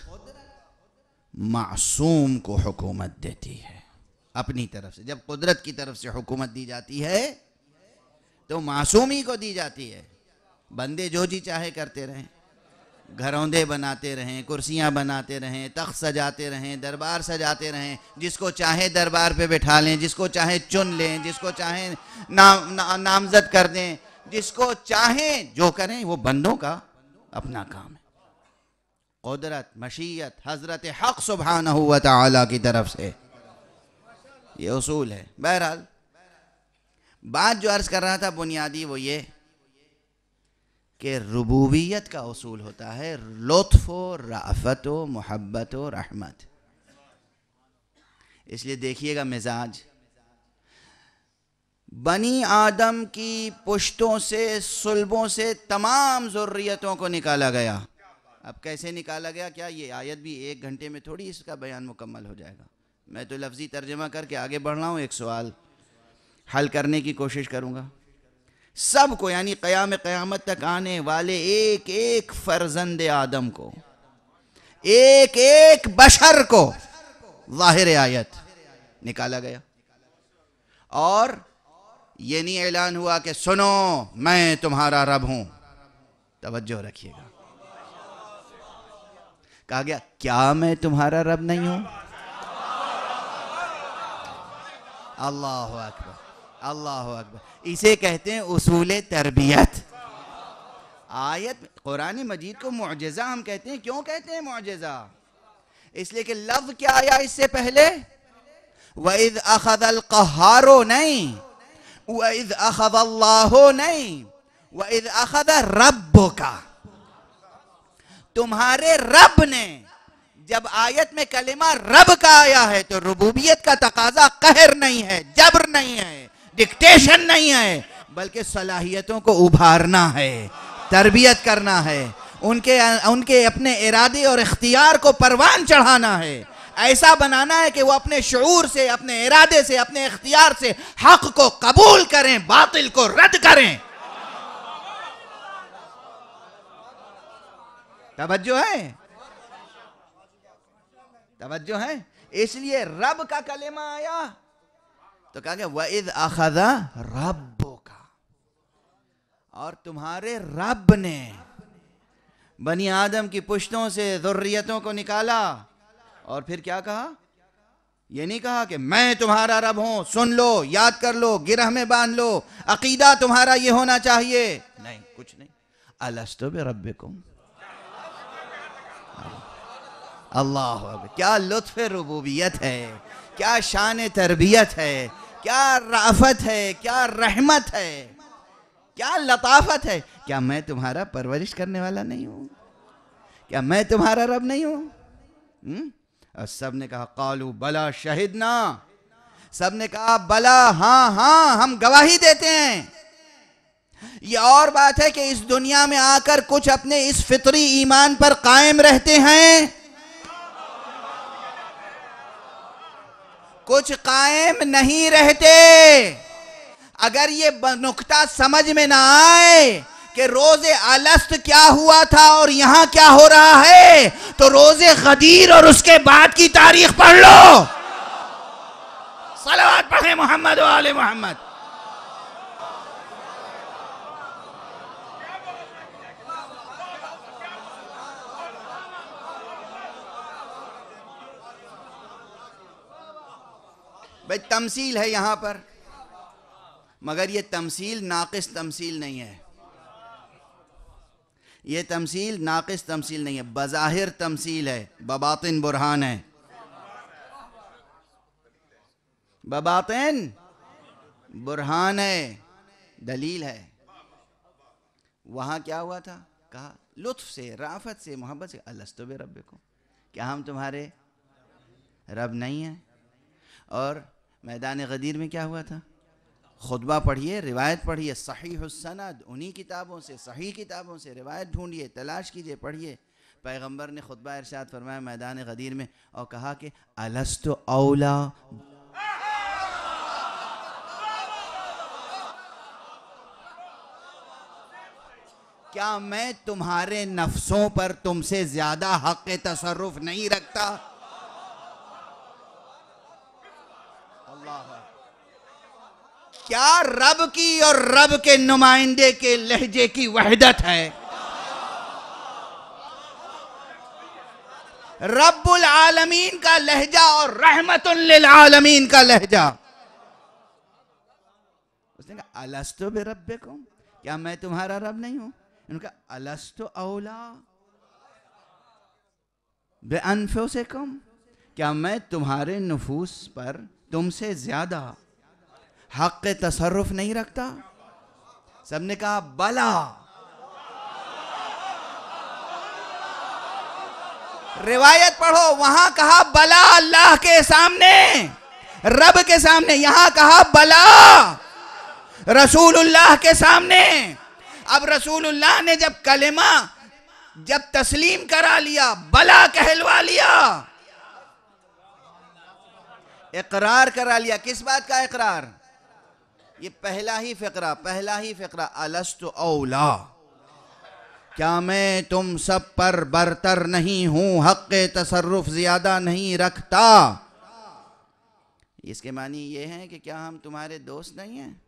معصوم کو حکومت دیتی ہے اپنی طرف سے. جب قدرت کی طرف سے حکومت دی جاتی ہے تو معصومی کو دی جاتی ہے. بندے جو جی چاہے کرتے رہیں، گھروندے بناتے رہیں، کرسیاں بناتے رہیں، تخت سجاتے رہیں، دربار سجاتے رہیں، جس کو چاہے دربار پہ بٹھا لیں، جس کو چاہے چن لیں، جس کو چاہے نامزد کر دیں، جس کو چاہیں جو کریں، وہ بندوں کا اپنا کام ہے. قدرت، مشیت حضرت حق سبحانہ و تعالی کی طرف سے یہ اصول ہے. بہرحال بات جو عرض کر رہا تھا بنیادی وہ یہ کہ ربوبیت کا اصول ہوتا ہے لطف و رأفت و محبت و رحمت. اس لیے دیکھیے گا مزاج بنی آدم کی پشتوں سے، صلبوں سے تمام ذریتوں کو نکالا گیا. اب کیسے نکالا گیا؟ کیا یہ آیت بھی ایک گھنٹے میں تھوڑی اس کا بیان مکمل ہو جائے گا. میں تو لفظی ترجمہ کر کے آگے بڑھ رہا ہوں، ایک سوال حل کرنے کی کوشش کروں گا. سب کو، یعنی قیام قیامت تک آنے والے ایک ایک فرزند آدم کو، ایک ایک بشر کو ظاہر آیت نکالا گیا. اور یہ نہیں اعلان ہوا کہ سنو میں تمہارا رب ہوں. توجہ رکھیے گا. کہا گیا کیا میں تمہارا رب نہیں ہوں؟ اللہ اکبر، اللہ اکبر. اسے کہتے ہیں اصول تربیت. آیت قرآن مجید کو معجزہ ہم کہتے ہیں. کیوں کہتے ہیں معجزہ؟ اس لیے کہ لفظ کیا آیا اس سے پہلے؟ وَإِذْ أَخَذَ الْقَهَّارُ نہیں، وَإِذْ أَخَذَ اللَّهُ نہیں، وَإِذْ أَخَذَ رَبُّكَ. تمہارے رب نے. جب آیت میں کلمہ رب کا آیا ہے تو ربوبیت کا تقاضا قہر نہیں ہے، جبر نہیں ہے، ڈکٹیشن نہیں ہے، بلکہ صلاحیتوں کو ابھارنا ہے، تربیت کرنا ہے، ان کے ان کے اپنے ارادے اور اختیار کو پروان چڑھانا ہے. ایسا بنانا ہے کہ وہ اپنے شعور سے، اپنے ارادے سے، اپنے اختیار سے حق کو قبول کریں، باطل کو رد کریں. توجہ ہے؟ توجہ ہے؟ اس لیے رب کا کلمہ آیا تو کہا گیا وَإِذْ أَخَذَ رَبُّكَ. اور تمہارے رب نے بنی آدم کی پشتوں سے ذریتوں کو نکالا. اور پھر کیا کہا؟ یہ نہیں کہا کہ میں تمہارا رب ہوں، سن لو، یاد کر لو، گرہ میں باندھ لو، عقیدہ تمہارا یہ ہونا چاہیے. نہیں، کچھ نہیں. أَلَسْتُ بِرَبِّكُمْ. اللہ اکبر. کیا لطف ربوبیت ہے، کیا شان تربیت ہے، کیا رافت ہے، کیا رحمت ہے، کیا لطافت ہے. کیا میں تمہارا پرورش کرنے والا نہیں ہوں؟ کیا میں تمہارا رب نہیں ہوں؟ اور سب نے کہا قالوا بلا شہدنا، سب نے کہا بلا، ہاں ہاں ہم گواہی دیتے ہیں. یہ اور بات ہے کہ اس دنیا میں آ کر کچھ اپنے اس فطری ایمان پر قائم رہتے ہیں، کچھ قائم نہیں رہتے. اگر یہ نکتہ سمجھ میں نہ آئے کہ روز الست کیا ہوا تھا اور یہاں کیا ہو رہا ہے، تو روز غدیر اور اس کے بعد کی تاریخ پڑھ لو. صلوات پڑھیں محمد و آل محمد. بھئی تمثیل ہے یہاں پر، مگر یہ تمثیل ناقص تمثیل نہیں ہے. یہ تمثیل ناقص تمثیل نہیں ہے، بظاہر تمثیل ہے، بباطن برہان ہے. بباطن برہان ہے، دلیل ہے. وہاں کیا ہوا تھا؟ کہا لطف سے، رافت سے، محبت سے الستو بربکم، کیا ہم تمہارے رب نہیں ہیں؟ اور میدان غدیر میں کیا ہوا تھا؟ خطبہ پڑھیے، روایت پڑھیے، صحیح السند، انہی کتابوں سے، صحیح کتابوں سے روایت ڈھونڈیے، تلاش کیجئے، پڑھیے. پیغمبر نے خطبہ ارشاد فرمایا میدان غدیر میں اور کہا کہ الست اولا، کیا میں تمہارے نفسوں پر تم سے زیادہ حق تصرف نہیں رکھتا؟ کیا رب کی اور رب کے نمائندے کے لہجے کی وحدت ہے؟ رب العالمین کا لہجہ اور رحمت للعالمین کا لہجہ. اس نے کہا الست بربکم، کیا میں تمہارا رب نہیں ہوں؟ انہوں نے کہا الست اولا بانفسکم، کیا میں تمہارے نفوس پر تم سے زیادہ حق تصرف نہیں رکھتا؟ سب نے کہا بلا. روایت پڑھو، وہاں کہا بلا اللہ کے سامنے، رب کے سامنے، یہاں کہا بلا رسول اللہ کے سامنے. اب رسول اللہ نے جب کلمہ جب تسلیم کرا لیا، بلا کہلوا لیا، اقرار کرا لیا. کس بات کا اقرار؟ یہ پہلا ہی فقرہ، پہلا ہی فقرہ الست اولا، کیا میں تم سب پر برتر نہیں ہوں، حق تصرف زیادہ نہیں رکھتا؟ اس کے معنی یہ ہے کہ کیا ہم تمہارے دوست نہیں ہیں؟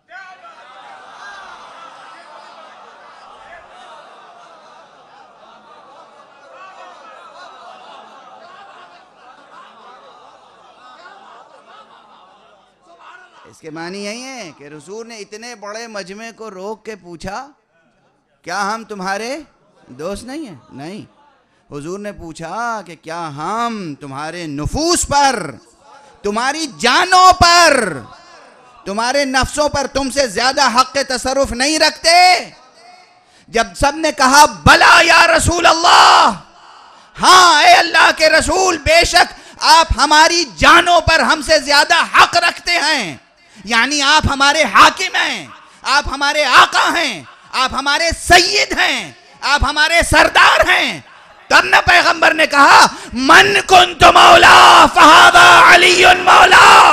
اس کے معنی یہی ہے کہ رسول نے اتنے بڑے مجمع کو روک کے پوچھا کیا ہم تمہارے دوست نہیں ہیں؟ نہیں. حضور نے پوچھا کہ کیا ہم تمہارے نفوس پر، تمہاری جانوں پر، تمہارے نفسوں پر تم سے زیادہ حق تصرف نہیں رکھتے؟ جب سب نے کہا بلا یا رسول اللہ، ہاں اے اللہ کے رسول، بے شک آپ ہماری جانوں پر ہم سے زیادہ حق رکھتے ہیں، یعنی آپ ہمارے حاکم ہیں، آپ ہمارے آقا ہیں، آپ ہمارے سید ہیں، آپ ہمارے سردار ہیں. تب نہ پیغمبر نے کہا من کنت مولا فہذا علی مولا.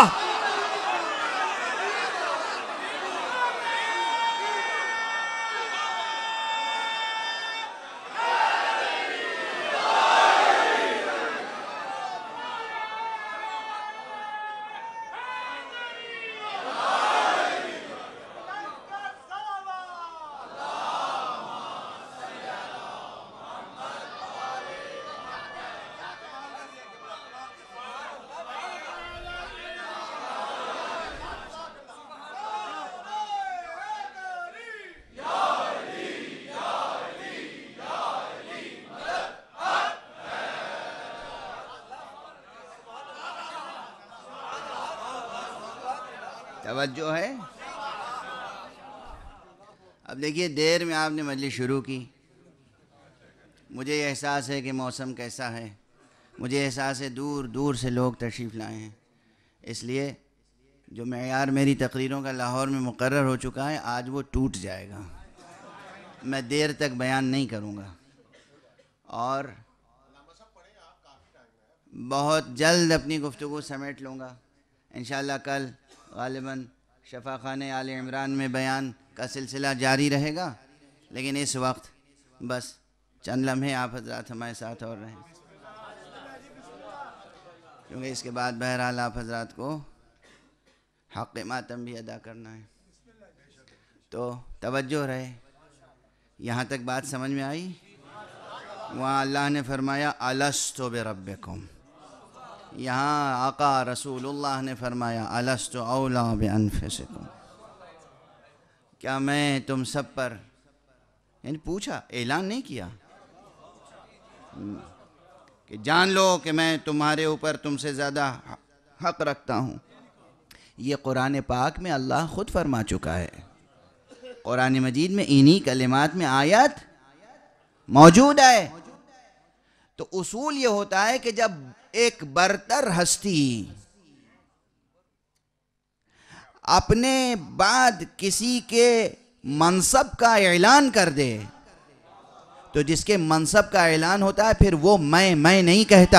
توجہ ہے؟ اب دیکھیے دیر میں آپ نے مجلس شروع کی، مجھے یہ احساس ہے کہ موسم کیسا ہے، مجھے احساس ہے دور دور سے لوگ تشریف لائے ہیں، اس لیے جو معیار میری تقریروں کا لاہور میں مقرر ہو چکا ہے آج وہ ٹوٹ جائے گا، میں دیر تک بیان نہیں کروں گا اور بہت جلد اپنی گفتگو سمیٹ لوں گا۔ انشاءاللہ کل غالباً شفا خانہ آل عمران میں بیان کا سلسلہ جاری رہے گا، لیکن اس وقت بس چند لمحے آپ حضرات ہمارے ساتھ اور رہیں، کیونکہ اس کے بعد بہرحال آپ حضرات کو حق ماتم بھی ادا کرنا ہے، تو توجہ رہے۔ یہاں تک بات سمجھ میں آئی؟ وہاں اللہ نے فرمایا الست بربکم، یہاں آقا رسول اللہ نے فرمایا الست اولا بانفسکم، کیا میں تم سب پر، یعنی پوچھا، اعلان نہیں کیا کہ جان لو کہ میں تمہارے اوپر تم سے زیادہ حق رکھتا ہوں، یہ قرآن پاک میں اللہ خود فرما چکا ہے، قرآن مجید میں انہی کلمات میں آیت موجود ہے۔ تو اصول یہ ہوتا ہے کہ جب ایک برتر ہستی اپنے بعد کسی کے منصب کا اعلان کر دے تو جس کے منصب کا اعلان ہوتا ہے پھر وہ میں میں نہیں کہتا،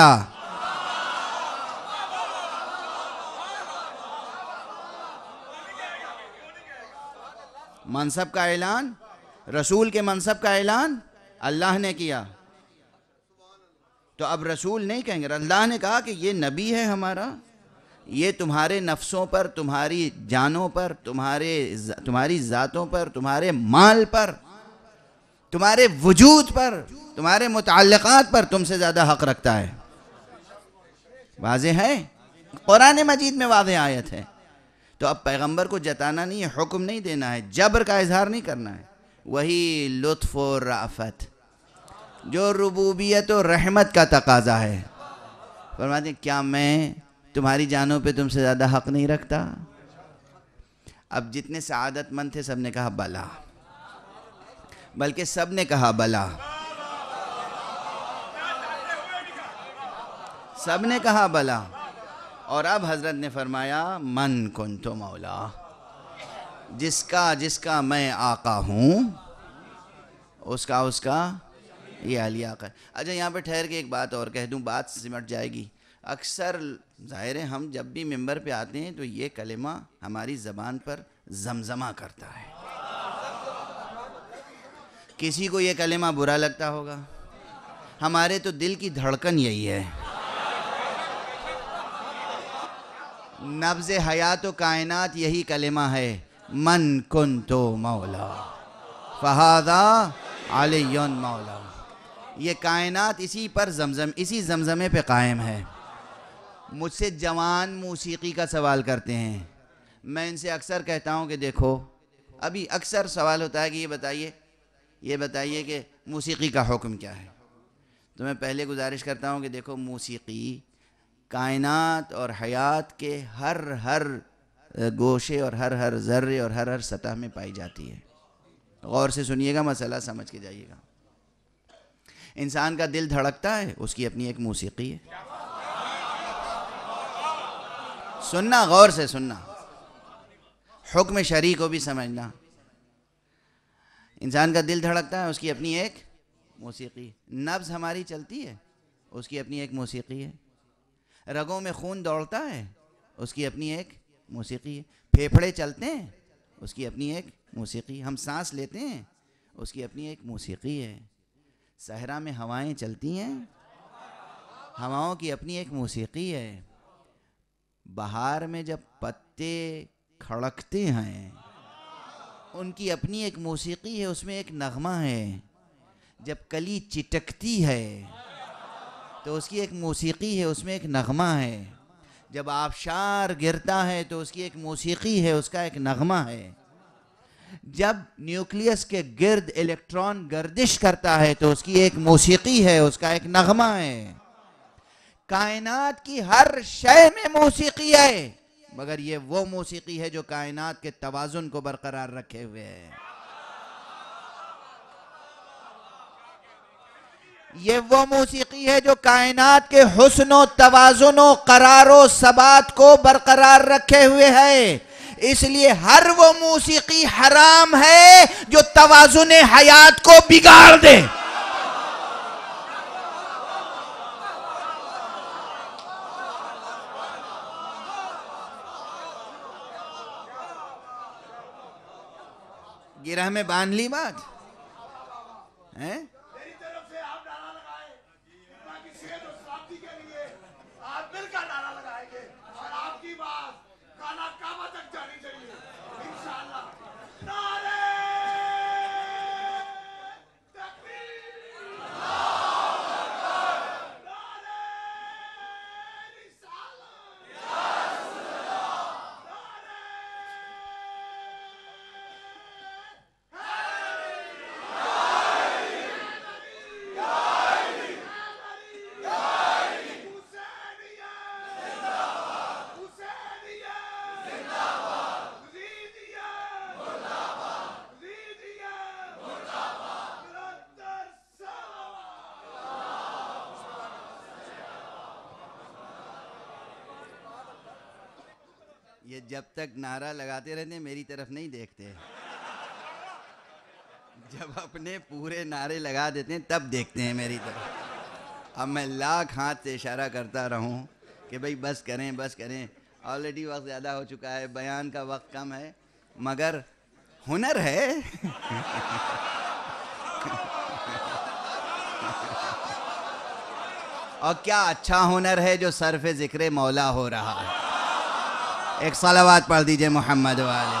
منصب کا اعلان، رسول کے منصب کا اعلان اللہ نے کیا، تو اب رسول نہیں کہیں گے، اللہ نے کہا کہ یہ نبی ہے ہمارا، یہ تمہارے نفسوں پر، تمہاری جانوں پر، تمہارے تمہاری ذاتوں پر، تمہارے مال پر، تمہارے وجود پر، تمہارے متعلقات پر تم سے زیادہ حق رکھتا ہے۔ واضح ہے؟ قرآن مجید میں واضح آیت ہے، تو اب پیغمبر کو جتانا نہیں ہے، حکم نہیں دینا ہے، جبر کا اظہار نہیں کرنا ہے، وہی لطف و رافت جو ربوبیت و رحمت کا تقاضا ہے۔ فرماتے ہیں کیا میں تمہاری جانوں پہ تم سے زیادہ حق نہیں رکھتا؟ اب جتنے سعادت مند تھے سب نے کہا بلا، بلکہ سب نے کہا بلا، سب نے کہا بلا، اور اب حضرت نے فرمایا من کنت مولا، جس کا جس کا میں آقا ہوں اس کا اس کا یہ علی آقا ہے۔ اچھا یہاں پہ ٹھہر کے ایک بات اور کہہ دوں، بات سمٹ جائے گی۔ اکثر ظاہر ہے ہم جب بھی ممبر پہ آتے ہیں تو یہ کلمہ ہماری زبان پر زمزمہ کرتا ہے، کسی کو یہ کلمہ برا لگتا ہوگا، ہمارے تو دل کی دھڑکن یہی ہے، نبض حیات و کائنات یہی کلمہ ہے، من کنتو مولا فہذا علی مولا، یہ کائنات اسی پر زمزم اسی زمزمے پہ قائم ہے۔ مجھ سے جوان موسیقی کا سوال کرتے ہیں، میں ان سے اکثر کہتا ہوں کہ دیکھو، ابھی اکثر سوال ہوتا ہے کہ یہ بتائیے یہ بتائیے کہ موسیقی کا حکم کیا ہے، تو میں پہلے گزارش کرتا ہوں کہ دیکھو موسیقی کائنات اور حیات کے ہر ہر گوشے اور ہر ہر ذرے اور ہر ہر سطح میں پائی جاتی ہے۔ غور سے سنیے گا، مسئلہ سمجھ کے جائیے گا۔ انسان کا دل دھڑکتا ہے، اس کی اپنی ایک موسیقی ہے، سننا، غور سے سننا، حکم شرعی کو بھی سمجھنا۔ انسان کا دل دھڑکتا ہے، اس کی اپنی ایک موسیقی، نبض ہماری چلتی ہے، اس کی اپنی ایک موسیقی ہے، رگوں میں خون دوڑتا ہے، اس کی اپنی ایک موسیقی ہے، پھیپھڑے چلتے ہیں، اس کی اپنی ایک موسیقی، ہم سانس لیتے ہیں، اس کی اپنی ایک موسیقی ہے، صحرا میں ہوائیں چلتی ہیں، ہواؤں کی اپنی ایک موسیقی ہے، بہار میں جب پتے کھڑکتے ہیں ان کی اپنی ایک موسیقی ہے، اس میں ایک نغمہ ہے، جب کلی چٹکتی ہے تو اس کی ایک موسیقی ہے، اس میں ایک نغمہ ہے، جب آبشار گرتا ہے تو اس کی ایک موسیقی ہے، اس کا ایک نغمہ ہے، جب نیوکلیس کے گرد الیکٹران گردش کرتا ہے تو اس کی ایک موسیقی ہے، اس کا ایک نغمہ ہے۔ کائنات کی ہر شے میں موسیقی ہے، مگر یہ وہ موسیقی ہے جو کائنات کے توازن کو برقرار رکھے ہوئے ہے. یہ وہ موسیقی ہے جو کائنات کے حسن و توازن و قرار و ثبات کو برقرار رکھے ہوئے ہے. اس لیے ہر وہ موسیقی حرام ہے جو توازن حیات کو بگاڑ دے. گرہ میں باندھ لی بات ہیں. یہ جب تک نعرہ لگاتے رہتے ہیں میری طرف نہیں دیکھتے. جب اپنے پورے نعرے لگا دیتے ہیں تب دیکھتے ہیں میری طرف. اب میں لاکھ ہاتھ سے اشارہ کرتا رہوں کہ بھئی بس کریں بس کریں. آلریڈی وقت زیادہ ہو چکا ہے, بیان کا وقت کم ہے, مگر ہنر ہے. اور کیا اچھا ہنر ہے جو صرف ذکر مولا ہو رہا ہے. ایک صلوات پڑھ دیجئے محمد والے.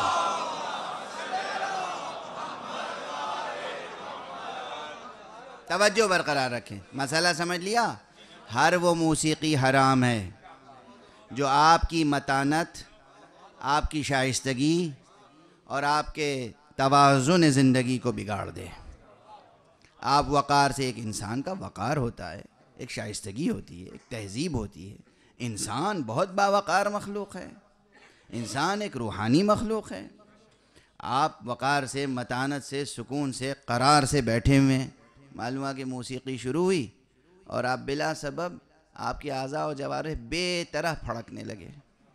توجہ برقرار رکھیں. مسئلہ سمجھ لیا؟ ہر وہ موسیقی حرام ہے جو آپ کی متانت, آپ کی شائستگی اور آپ کے توازن زندگی کو بگاڑ دے. آپ وقار سے, ایک انسان کا وقار ہوتا ہے, ایک شائستگی ہوتی ہے, ایک تہذیب ہوتی ہے. انسان بہت باوقار مخلوق ہے, انسان ایک روحانی مخلوق ہے. آپ وقار سے, متانت سے, سکون سے, قرار سے بیٹھے ہوئے ہیں. معلوم ہے کہ موسیقی شروع ہوئی اور آپ بلا سبب آپ کے اعضاء و جوارح بے طرح پھڑکنے لگے.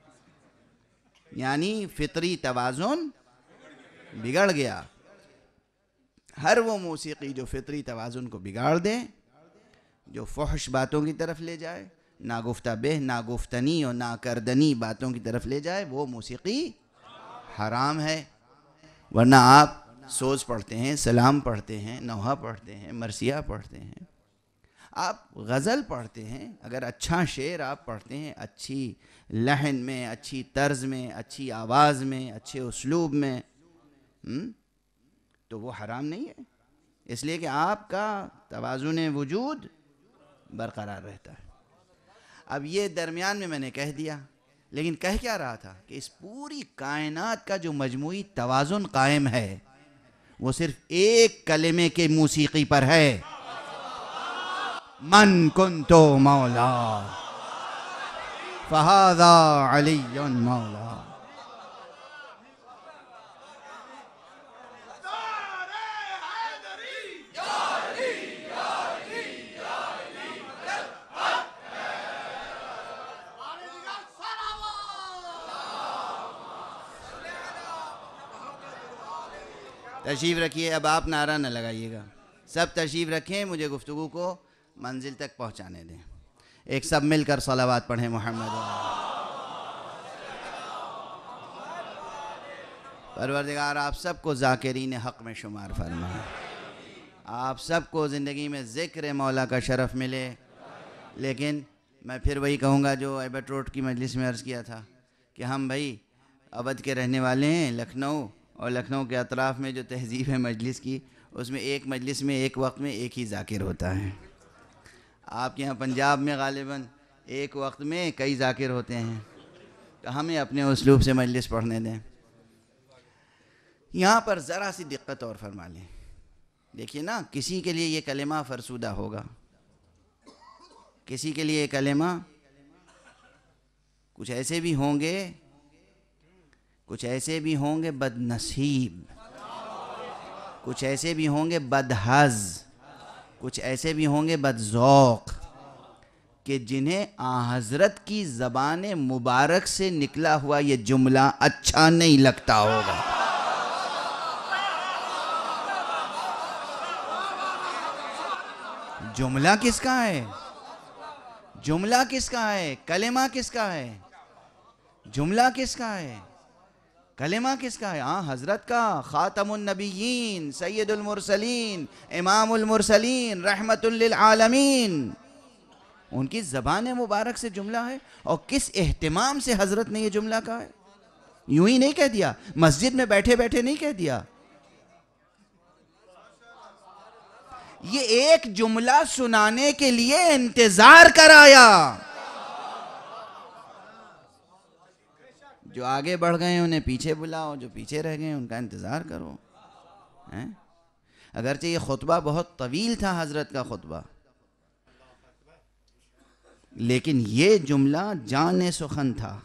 یعنی فطری توازن بگڑ گیا. ہر وہ موسیقی جو فطری توازن کو بگاڑ دے, جو فحش باتوں کی طرف لے جائے, ناگفتہ بہ, ناگفتنی اور ناکردنی باتوں کی طرف لے جائے, وہ موسیقی حرام ہے. ورنہ آپ سوز پڑھتے ہیں, سلام پڑھتے ہیں, نوحہ پڑھتے ہیں, مرثیہ پڑھتے ہیں, آپ غزل پڑھتے ہیں, اگر اچھا شعر آپ پڑھتے ہیں, اچھی لحن میں, اچھی طرز میں, اچھی آواز میں, اچھے اسلوب میں, تو وہ حرام نہیں ہے. اس لیے کہ آپ کا توازن وجود برقرار رہتا ہے. اب یہ درمیان میں میں نے کہہ دیا, لیکن کہہ کیا رہا تھا کہ اس پوری کائنات کا جو مجموعی توازن قائم ہے وہ صرف ایک کلمے کے موسیقی پر ہے. من کنتو مولا فہذا علی مولا. تشریف رکھیے. اب آپ نعرہ نہ لگائیے گا, سب تشریف رکھیں, مجھے گفتگو کو منزل تک پہنچانے دیں. ایک سب مل کر صلوات پڑھیں محمد. پروردگار آپ سب کو ذاکرین حق میں شمار فرمائے, آپ سب کو زندگی میں ذکر مولا کا شرف ملے. لیکن میں پھر وہی کہوں گا جو ایبٹ روڈ کی مجلس میں عرض کیا تھا کہ ہم بھائی اودھ کے رہنے والے ہیں, لکھنؤ اور لکھنؤ کے اطراف میں جو تہذیب ہے مجلس کی, اس میں ایک مجلس میں ایک وقت میں ایک ہی ذاکر ہوتا ہے. آپ کے یہاں پنجاب میں غالباً ایک وقت میں کئی ذاکر ہوتے ہیں, تو ہمیں اپنے اسلوب سے مجلس پڑھنے دیں. یہاں پر ذرا سی دقت اور فرما لیں. دیکھیے نا, کسی کے لیے یہ کلمہ فرسودہ ہوگا, کسی کے لیے یہ کلمہ, کچھ ایسے بھی ہوں گے کچھ ایسے بھی ہوں گے بد نصیب، کچھ ایسے بھی ہوں گے بدحظ، کچھ ایسے بھی ہوں گے بد ذوق کہ جنہیں آن حضرت کی زبان مبارک سے نکلا ہوا یہ جملہ اچھا نہیں لگتا ہوگا۔ جملہ کس کا ہے؟ جملہ کس کا ہے؟ کلمہ کس کا ہے؟ جملہ کس کا ہے؟ کلمہ کس کا ہے؟ ہاں حضرت کا، خاتم النبیین، سید المرسلین، امام المرسلین، رحمت للعالمین، ان کی زبان مبارک سے جملہ ہے۔ اور کس اہتمام سے حضرت نے یہ جملہ کہا ہے، یوں ہی نہیں کہہ دیا، مسجد میں بیٹھے بیٹھے نہیں کہہ دیا، یہ ایک جملہ سنانے کے لیے انتظار کرایا۔ جو آگے بڑھ گئے انہیں پیچھے بلاؤ، جو پیچھے رہ گئے ان کا انتظار کرو۔ اگرچہ یہ خطبہ بہت طویل تھا حضرت کا خطبہ، لیکن یہ جملہ جان سخن تھا۔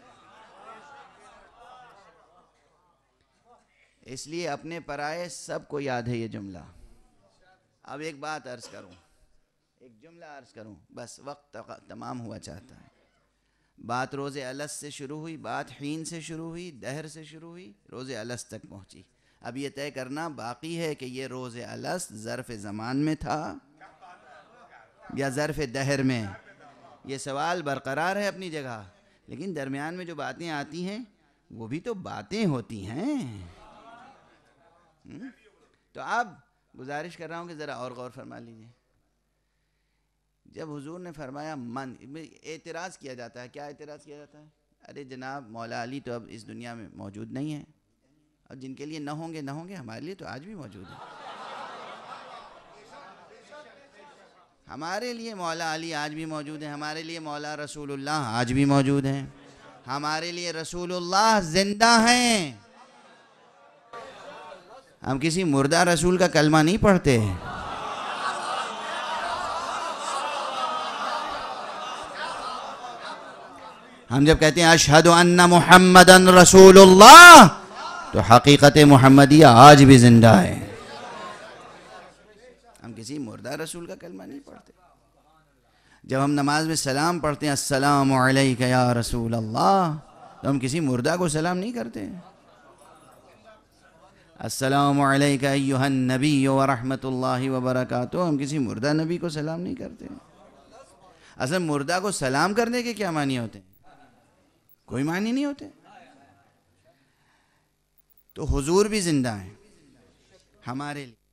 اس لیے اپنے پرائے سب کو یاد ہے یہ جملہ۔ اب ایک بات عرض کروں، ایک جملہ عرض کروں، بس وقت تمام ہوا چاہتا ہے۔ بات روز الست سے شروع ہوئی، بات حین سے شروع ہوئی، دہر سے شروع ہوئی، روز الست تک پہنچی۔ اب یہ طے کرنا باقی ہے کہ یہ روز الست ظرف زمان میں تھا یا ظرف دہر میں۔ یہ سوال برقرار ہے اپنی جگہ، لیکن درمیان میں جو باتیں آتی ہیں وہ بھی تو باتیں ہوتی ہیں۔ تو اب گزارش کر رہا ہوں کہ ذرا اور غور فرما لیجئے۔ جب حضور نے فرمایا من، اعتراض کیا جاتا ہے، کیا اعتراض کیا جاتا ہے؟ ارے جناب مولا علی تو اب اس دنیا میں موجود نہیں ہیں، اور جن کے لیے نہ ہوں گے نہ ہوں گے، ہمارے لیے تو آج بھی موجود ہیں۔ ہمارے لیے مولا علی آج بھی موجود ہیں، ہمارے لیے مولا رسول اللہ آج بھی موجود ہیں، ہمارے لیے رسول اللہ زندہ ہیں۔ ہم کسی مردہ رسول کا کلمہ نہیں پڑھتے ہیں۔ ہم جب کہتے ہیں اشہد ان محمدن رسول اللہ، تو حقیقت محمدیہ آج بھی زندہ ہے۔ ہم کسی مردہ رسول کا کلمہ نہیں پڑھتے۔ جب ہم نماز میں سلام پڑھتے ہیں السلام علیک یا رسول اللہ، تو ہم کسی مردہ کو سلام نہیں کرتے ہیں۔ السلام علیک ایہا النبی ورحمت اللہ وبرکاتہ، ہم کسی مردہ نبی کو سلام نہیں کرتے ہیں۔ اصل مردہ کو سلام کرنے کے کیا معنی ہوتے ہیں؟ کوئی معنی نہیں ہوتے۔ تو حضور بھی زندہ ہیں ہمارے لیے،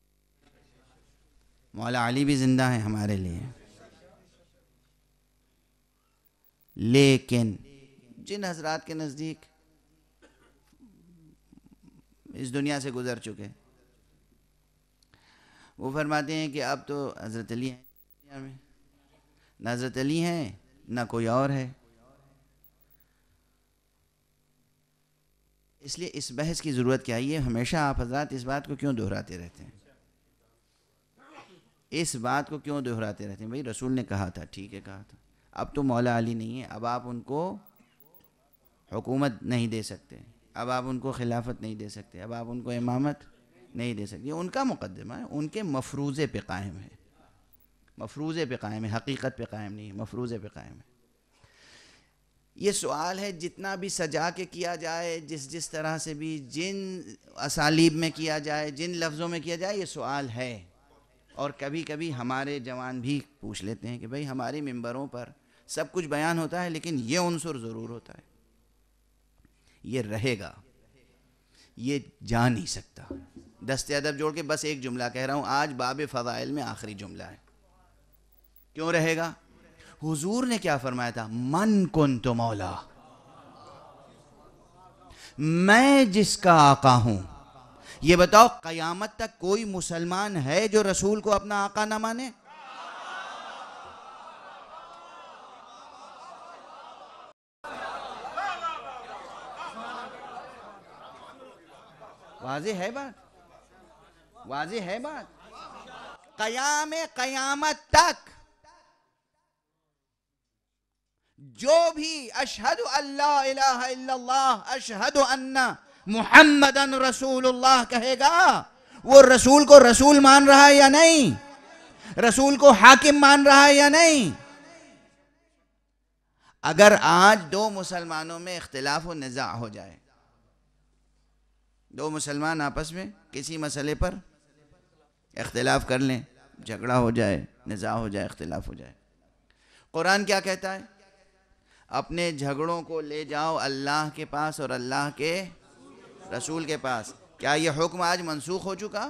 مولا علی بھی زندہ ہیں ہمارے لیے، لیکن جن حضرات کے نزدیک اس دنیا سے گزر چکے، وہ فرماتے ہیں کہ اب تو حضرت علی ہیں دنیا میں، نہ حضرت علی ہیں نہ کوئی اور ہے۔ اس لیے اس بحث کی ضرورت کیا ہے؟ ہمیشہ آپ حضرات اس بات کو کیوں دہراتے رہتے ہیں؟ اس بات کو کیوں دہراتے رہتے ہیں؟ بھئی رسول نے کہا تھا، ٹھیک ہے کہا تھا، اب تو مولا علی نہیں ہے، اب آپ ان کو حکومت نہیں دے سکتے، اب آپ ان کو خلافت نہیں دے سکتے، اب آپ ان کو امامت نہیں دے سکتے۔ ان کا مقدمہ ہے، ان کے مفروضے پہ قائم ہے، مفروضے پہ قائم ہے، حقیقت پہ قائم نہیں ہے، مفروضے پہ قائم ہے۔ یہ سوال ہے جتنا بھی سجا کے کیا جائے، جس جس طرح سے بھی، جن اسالیب میں کیا جائے، جن لفظوں میں کیا جائے، یہ سوال ہے۔ اور کبھی کبھی ہمارے جوان بھی پوچھ لیتے ہیں کہ بھئی ہماری ممبروں پر سب کچھ بیان ہوتا ہے لیکن یہ عنصر ضرور ہوتا ہے، یہ رہے گا، یہ جا نہیں سکتا۔ دست ادب جوڑ کے بس ایک جملہ کہہ رہا ہوں، آج باب فضائل میں آخری جملہ ہے۔ کیوں رہے گا؟ حضور نے کیا فرمایا تھا؟ من کنت مولا، میں جس کا آقا ہوں۔ یہ بتاؤ قیامت تک کوئی مسلمان ہے جو رسول کو اپنا آقا نہ مانے؟ واضح ہے بات، واضح ہے بات۔ قیام قیامت تک جو بھی اشہد اللہ الہ الا اللہ اشہد ان محمدن رسول اللہ کہے گا، وہ رسول کو رسول مان رہا ہے یا نہیں؟ رسول کو حاکم مان رہا ہے یا نہیں؟ اگر آج دو مسلمانوں میں اختلاف و نزاع ہو جائے، دو مسلمان آپس میں کسی مسئلے پر اختلاف کر لیں، جھگڑا ہو جائے، نزاع ہو جائے، اختلاف ہو جائے، قرآن کیا کہتا ہے؟ اپنے جھگڑوں کو لے جاؤ اللہ کے پاس اور اللہ کے رسول کے پاس۔ کیا یہ حکم آج منسوخ ہو چکا؟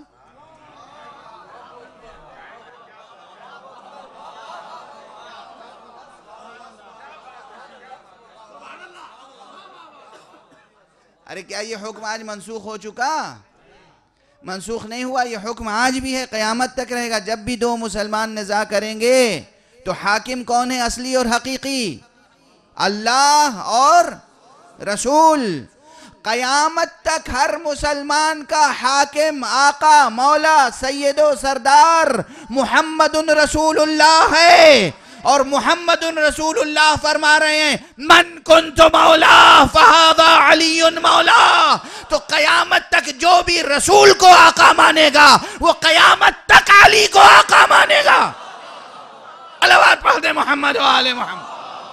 ارے کیا یہ حکم آج منسوخ ہو چکا؟ منسوخ نہیں ہوا، یہ حکم آج بھی ہے، قیامت تک رہے گا۔ جب بھی دو مسلمان نزاع کریں گے تو حاکم کون ہے اصلی اور حقیقی؟ اللہ اور رسول۔ قیامت تک ہر مسلمان کا حاکم، آقا، مولا، سید و سردار محمد رسول اللہ ہے، اور محمد رسول اللہ فرما رہے ہیں من کنت مولا فہذا علی مولا۔ تو قیامت تک جو بھی رسول کو آقا مانے گا وہ قیامت تک علی کو آقا مانے گا۔ صلوات پڑھ دے محمد و آل محمد۔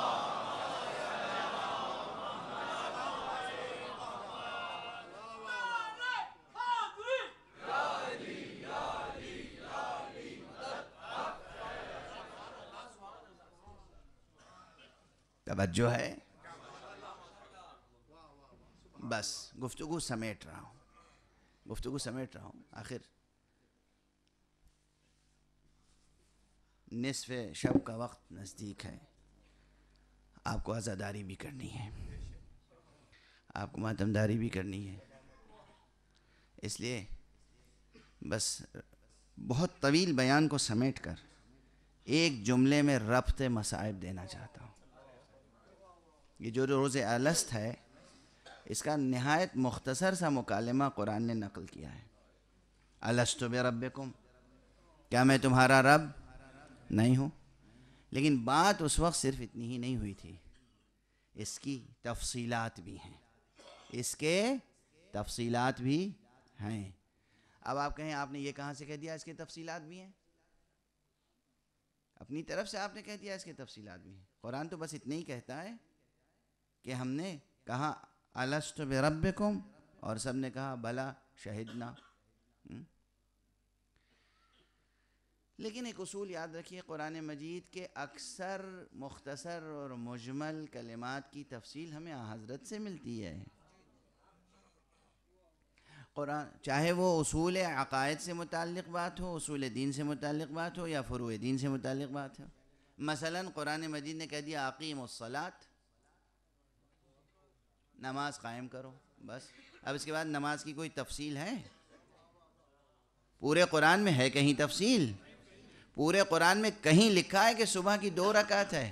توجہ ہے؟ بس گفتگو سمیٹ رہا ہوں گفتگو سمیٹ رہا ہوں آخر نصف شب کا وقت نزدیک ہے، آپ کو عزاداری بھی کرنی ہے، آپ کو ماتمداری بھی کرنی ہے، اس لیے بس بہت طویل بیان کو سمیٹ کر ایک جملے میں ربط مصائب دینا چاہتا ہوں۔ یہ جو روز الست ہے اس کا نہایت مختصر سا مکالمہ قرآن نے نقل کیا ہے۔ الست بربکم، کیا میں تمہارا رب نہیں ہوں؟ لیکن بات اس وقت صرف اتنی ہی نہیں ہوئی تھی، اس کی تفصیلات بھی ہیں، اس کے تفصیلات بھی ہیں۔ اب آپ کہیں آپ نے یہ کہاں سے کہہ دیا اس کے تفصیلات بھی ہیں؟ اپنی طرف سے آپ نے کہہ دیا اس کے تفصیلات بھی ہیں۔ قرآن تو بس اتنا ہی کہتا ہے کہ ہم نے کہا الست بربکم اور سب نے کہا بلا شہدنا۔ لیکن ایک اصول یاد رکھیے، قرآن مجید کے اکثر مختصر اور مجمل کلمات کی تفصیل ہمیں حضرت سے ملتی ہے۔ قرآن چاہے وہ اصول عقائد سے متعلق بات ہو، اصول دین سے متعلق بات ہو، یا فروع دین سے متعلق بات ہو۔ مثلا قرآن مجید نے کہہ دیا اقیموا الصلاۃ، نماز قائم کرو، بس۔ اب اس کے بعد نماز کی کوئی تفصیل ہے؟ پورے قرآن میں ہے کہیں تفصیل؟ پورے قرآن میں کہیں لکھا ہے کہ صبح کی دو رکعت ہے؟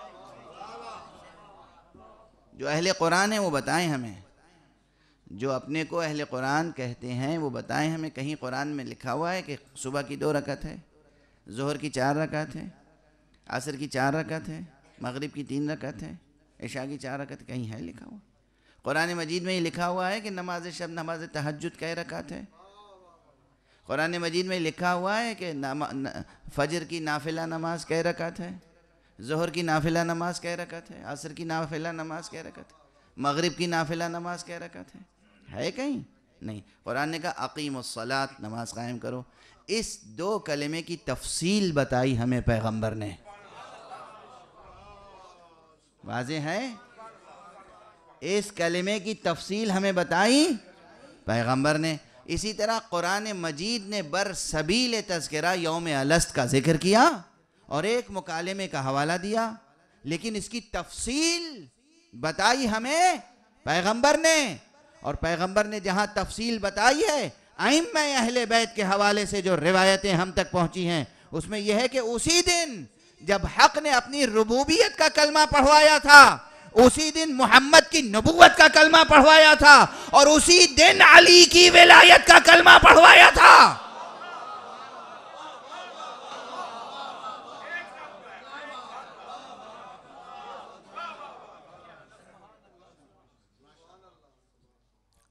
جو اہل قرآن ہیں وہ بتائیں ہمیں، جو اپنے کو اہل قرآن کہتے ہیں وہ بتائیں ہمیں، کہیں قرآن میں لکھا ہوا ہے کہ صبح کی دو رکعت ہے، ظہر کی چار رکعت ہے، عصر کی چار رکعت ہے، مغرب کی تین رکعت ہے، عشاء کی چار رکعت؟ کہیں ہے لکھا ہوا؟ قرآن مجید میں یہ لکھا ہوا ہے کہ نماز شب، نماز تہجد کئی رکعت ہے؟ قرآن مجید میں لکھا ہوا ہے کہ فجر کی نافلہ نماز کئی رکعت ہے، ظہر کی نافلہ نماز کئی رکعت ہے، عصر کی نافلہ نماز کئی رکعت ہے، مغرب کی نافلہ نماز کئی رکعت ہے؟ ہے کہیں؟ نہیں۔ قرآن نے کہا اقیموا الصلاۃ، نماز قائم کرو۔ اس دو کلمے کی تفصیل بتائی ہمیں پیغمبر نے۔ واضح ہے؟ اس کلمے کی تفصیل ہمیں بتائی پیغمبر نے۔ اسی طرح قرآن مجید نے برسبیل تذکرہ یوم الست کا ذکر کیا اور ایک مکالمے کا حوالہ دیا، لیکن اس کی تفصیل بتائی ہمیں پیغمبر نے۔ اور پیغمبر نے جہاں تفصیل بتائی ہے، ائمہ اہل بیت کے حوالے سے جو روایتیں ہم تک پہنچی ہیں اس میں یہ ہے کہ اسی دن جب حق نے اپنی ربوبیت کا کلمہ پڑھوایا تھا، اسی دن محمد کی نبوت کا کلمہ پڑھوایا تھا، اور اسی دن علی کی ولایت کا کلمہ پڑھوایا تھا۔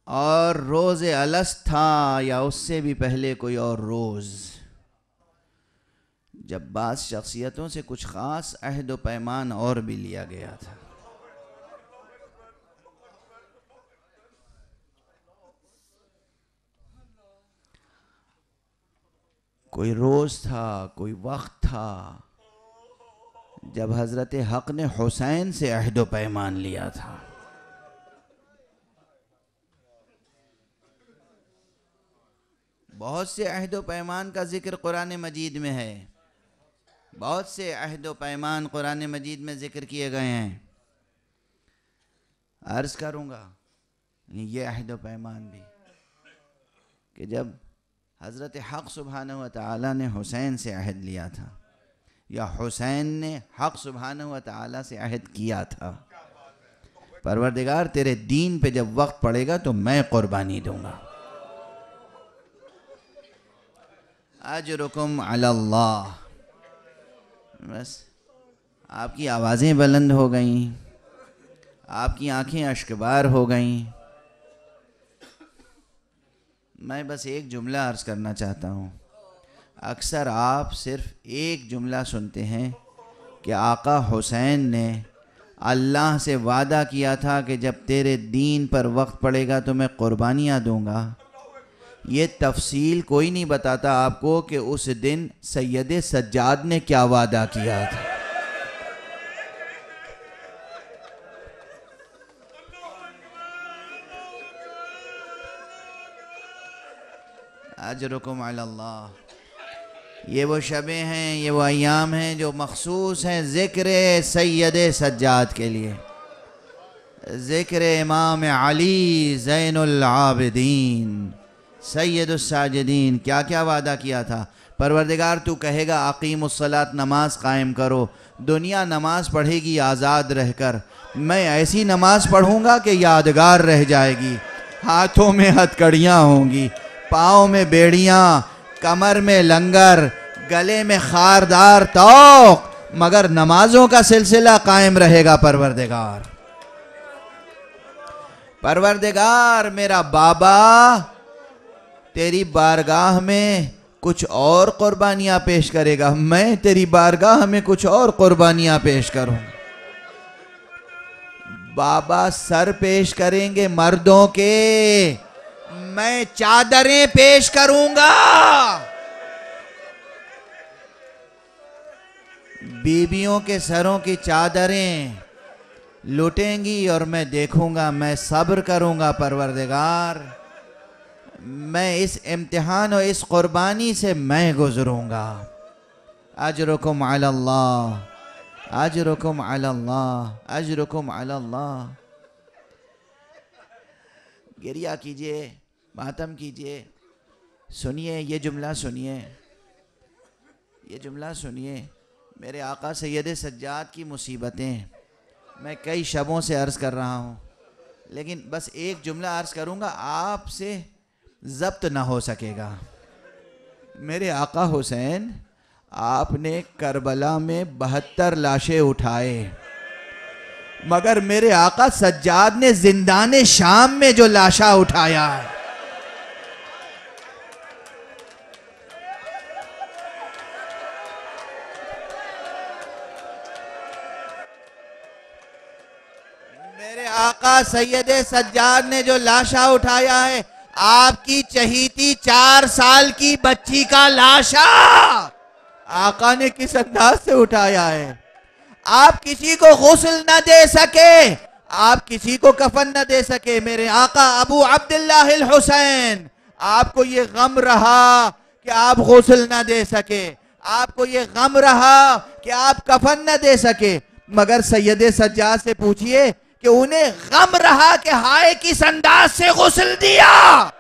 اور روز الست تھا یا اس سے بھی پہلے کوئی اور روز، جب بعض شخصیتوں سے کچھ خاص عہد و پیمان اور بھی لیا گیا تھا. کوئی روز تھا، کوئی وقت تھا جب حضرت حق نے حسین سے عہد و پیمان لیا تھا. بہت سے عہد و پیمان کا ذکر قرآن مجید میں ہے، بہت سے عہد و پیمان قرآن مجید میں ذکر کیے گئے ہیں. عرض کروں گا یہ عہد و پیمان بھی کہ جب حضرت حق سبحانہ و تعالی نے حسین سے عہد لیا تھا یا حسین نے حق سبحانہ و تعالی سے عہد کیا تھا، پروردگار تیرے دین پہ جب وقت پڑے گا تو میں قربانی دوں گا. اجرکم علی اللہ. بس آپ کی آوازیں بلند ہو گئیں، آپ کی آنکھیں اشکبار ہو گئیں. میں بس ایک جملہ عرض کرنا چاہتا ہوں. اکثر آپ صرف ایک جملہ سنتے ہیں کہ آقا حسین نے اللہ سے وعدہ کیا تھا کہ جب تیرے دین پر وقت پڑے گا تو میں قربانیاں دوں گا. یہ تفصیل کوئی نہیں بتاتا آپ کو کہ اس دن سید سجاد نے کیا وعدہ کیا تھا. اجرکم علی اللہ. یہ وہ شبیں ہیں، یہ وہ ایام ہیں جو مخصوص ہیں ذکر سید سجاد کے لیے، ذکر امام علی زین العابدین سید الساجدین. کیا کیا وعدہ کیا تھا؟ پروردگار تو کہے گا اقیم الصلاۃ، نماز قائم کرو. دنیا نماز پڑھے گی آزاد رہ کر، میں ایسی نماز پڑھوں گا کہ یادگار رہ جائے گی. ہاتھوں میں ہتھ کڑیاں ہوں گی، پاؤں میں بیڑیاں، کمر میں لنگر، گلے میں خاردار توق، مگر نمازوں کا سلسلہ قائم رہے گا. پروردگار پروردگار میرا بابا تیری بارگاہ میں کچھ اور قربانیاں پیش کرے گا، میں تیری بارگاہ میں کچھ اور قربانیاں پیش کروں. بابا سر پیش کریں گے مردوں کے، میں چادریں پیش کروں گا. بیویوں کے سروں کی چادریں لٹیں گی اور میں دیکھوں گا، میں صبر کروں گا. پروردگار میں اس امتحان اور اس قربانی سے میں گزروں گا. اجرکم علی اللہ، اجرکم علی اللہ، اجرکم علی اللہ. گریہ کیجئے، ماتم کیجئے. سنیے یہ جملہ، سنیے یہ جملہ سنیے. میرے آقا سید سجاد کی مصیبتیں میں کئی شبوں سے عرض کر رہا ہوں، لیکن بس ایک جملہ عرض کروں گا، آپ سے ضبط نہ ہو سکے گا. میرے آقا حسین، آپ نے کربلا میں بہتر لاشیں اٹھائے، مگر میرے آقا سجاد نے زندان شام میں جو لاشا اٹھایا ہے، میرے آقا سید سجاد نے جو لاشا اٹھایا ہے، آپ کی چہیتی چار سال کی بچی کا لاشا آقا نے کس انداز سے اٹھایا ہے. آپ کسی کو غسل نہ دے سکے، آپ کسی کو کفن نہ دے سکے. میرے آقا ابو عبداللہ الحسین، آپ کو یہ غم رہا کہ آپ غسل نہ دے سکے، آپ کو یہ غم رہا کہ آپ کفن نہ دے سکے، مگر سید سجاد سے پوچھئے کہ انہیں غم رہا کہ ہائے کس انداز سے غسل دیا،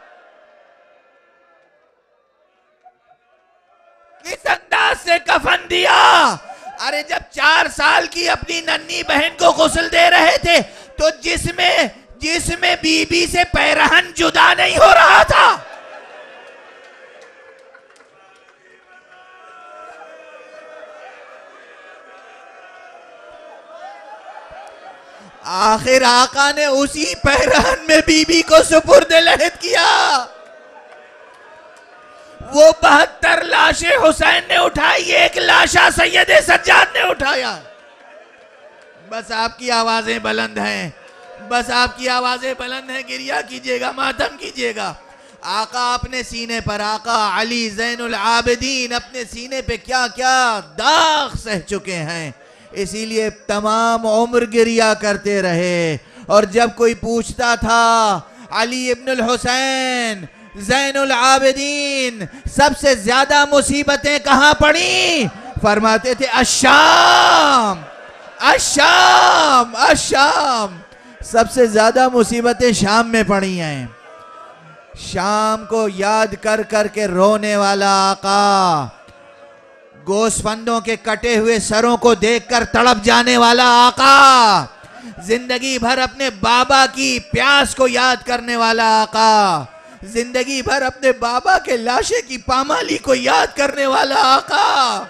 کس انداز سے کفن دیا. ارے جب چار سال کی اپنی ننھی بہن کو غسل دے رہے تھے تو جس میں جس میں بی بی سے پیرہن جدا نہیں ہو رہا تھا. آخر آقا نے اسی پیران میں بی بی کو سپرد لحد کیا. وہ بہتر لاشیں حسین نے اٹھائی، ایک لاشا سید سجاد نے اٹھایا. بس آپ کی آوازیں بلند ہیں، بس آپ کی آوازیں بلند ہیں. گریہ کیجئے گا، ماتم کیجئے گا. آقا اپنے سینے پر، آقا علی زین العابدین اپنے سینے پہ کیا کیا داغ سہ چکے ہیں، اسی لیے تمام عمر گریہ کرتے رہے. اور جب کوئی پوچھتا تھا علی ابن الحسین زین العابدین سب سے زیادہ مصیبتیں کہاں پڑیں، فرماتے تھے الشام الشام الشام. سب سے زیادہ مصیبتیں شام میں پڑی ہیں. شام کو یاد کر کر کے رونے والا آقا، گوسفندوں کے کٹے ہوئے سروں کو دیکھ کر تڑپ جانے والا آقا، زندگی بھر اپنے بابا کی پیاس کو یاد کرنے والا آقا، زندگی بھر اپنے بابا کے لاشے کی پامالی کو یاد کرنے والا آقا.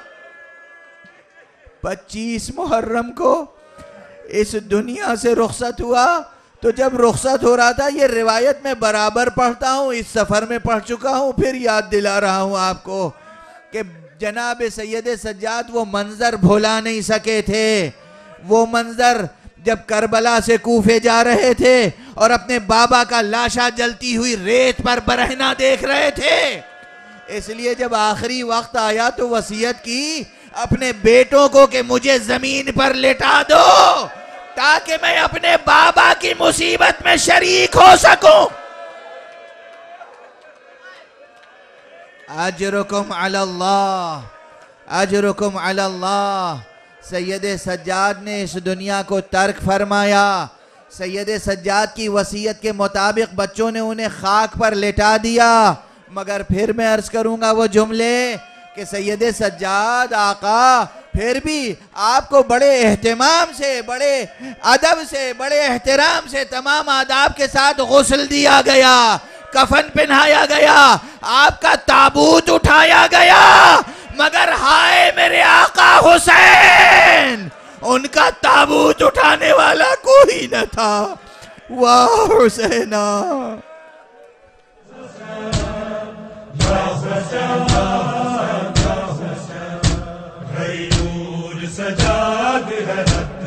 پچیس محرم کو اس دنیا سے رخصت ہوا. تو جب رخصت ہو رہا تھا، یہ روایت میں برابر پڑھتا ہوں، اس سفر میں پڑھ چکا ہوں، پھر یاد دلا رہا ہوں آپ کو کہ جناب سید سجاد وہ منظر بھولا نہیں سکے تھے. وہ منظر جب کربلا سے کوفے جا رہے تھے اور اپنے بابا کا لاشا جلتی ہوئی ریت پر برہنہ دیکھ رہے تھے، اس لیے جب آخری وقت آیا تو وصیت کی اپنے بیٹوں کو کہ مجھے زمین پر لٹا دو تاکہ میں اپنے بابا کی مصیبت میں شریک ہو سکوں. اجرکم علی اللہ، اجرکم علی اللہ. سید سجاد نے اس دنیا کو ترک فرمایا. سید سجاد کی وصیت کے مطابق بچوں نے انہیں خاک پر لٹا دیا. مگر پھر میں عرض کروں گا وہ جملے کہ سید سجاد آقا پھر بھی آپ کو بڑے اہتمام سے، بڑے ادب سے، بڑے احترام سے تمام آداب کے ساتھ غسل دیا گیا، کفن پہنایا گیا، آپ کا تابوت اٹھایا گیا. مگر ہائے میرے آقا حسین، ان کا تابوت اٹھانے والا کوئی نہ تھا. واہ حسینہ. سجاد ہے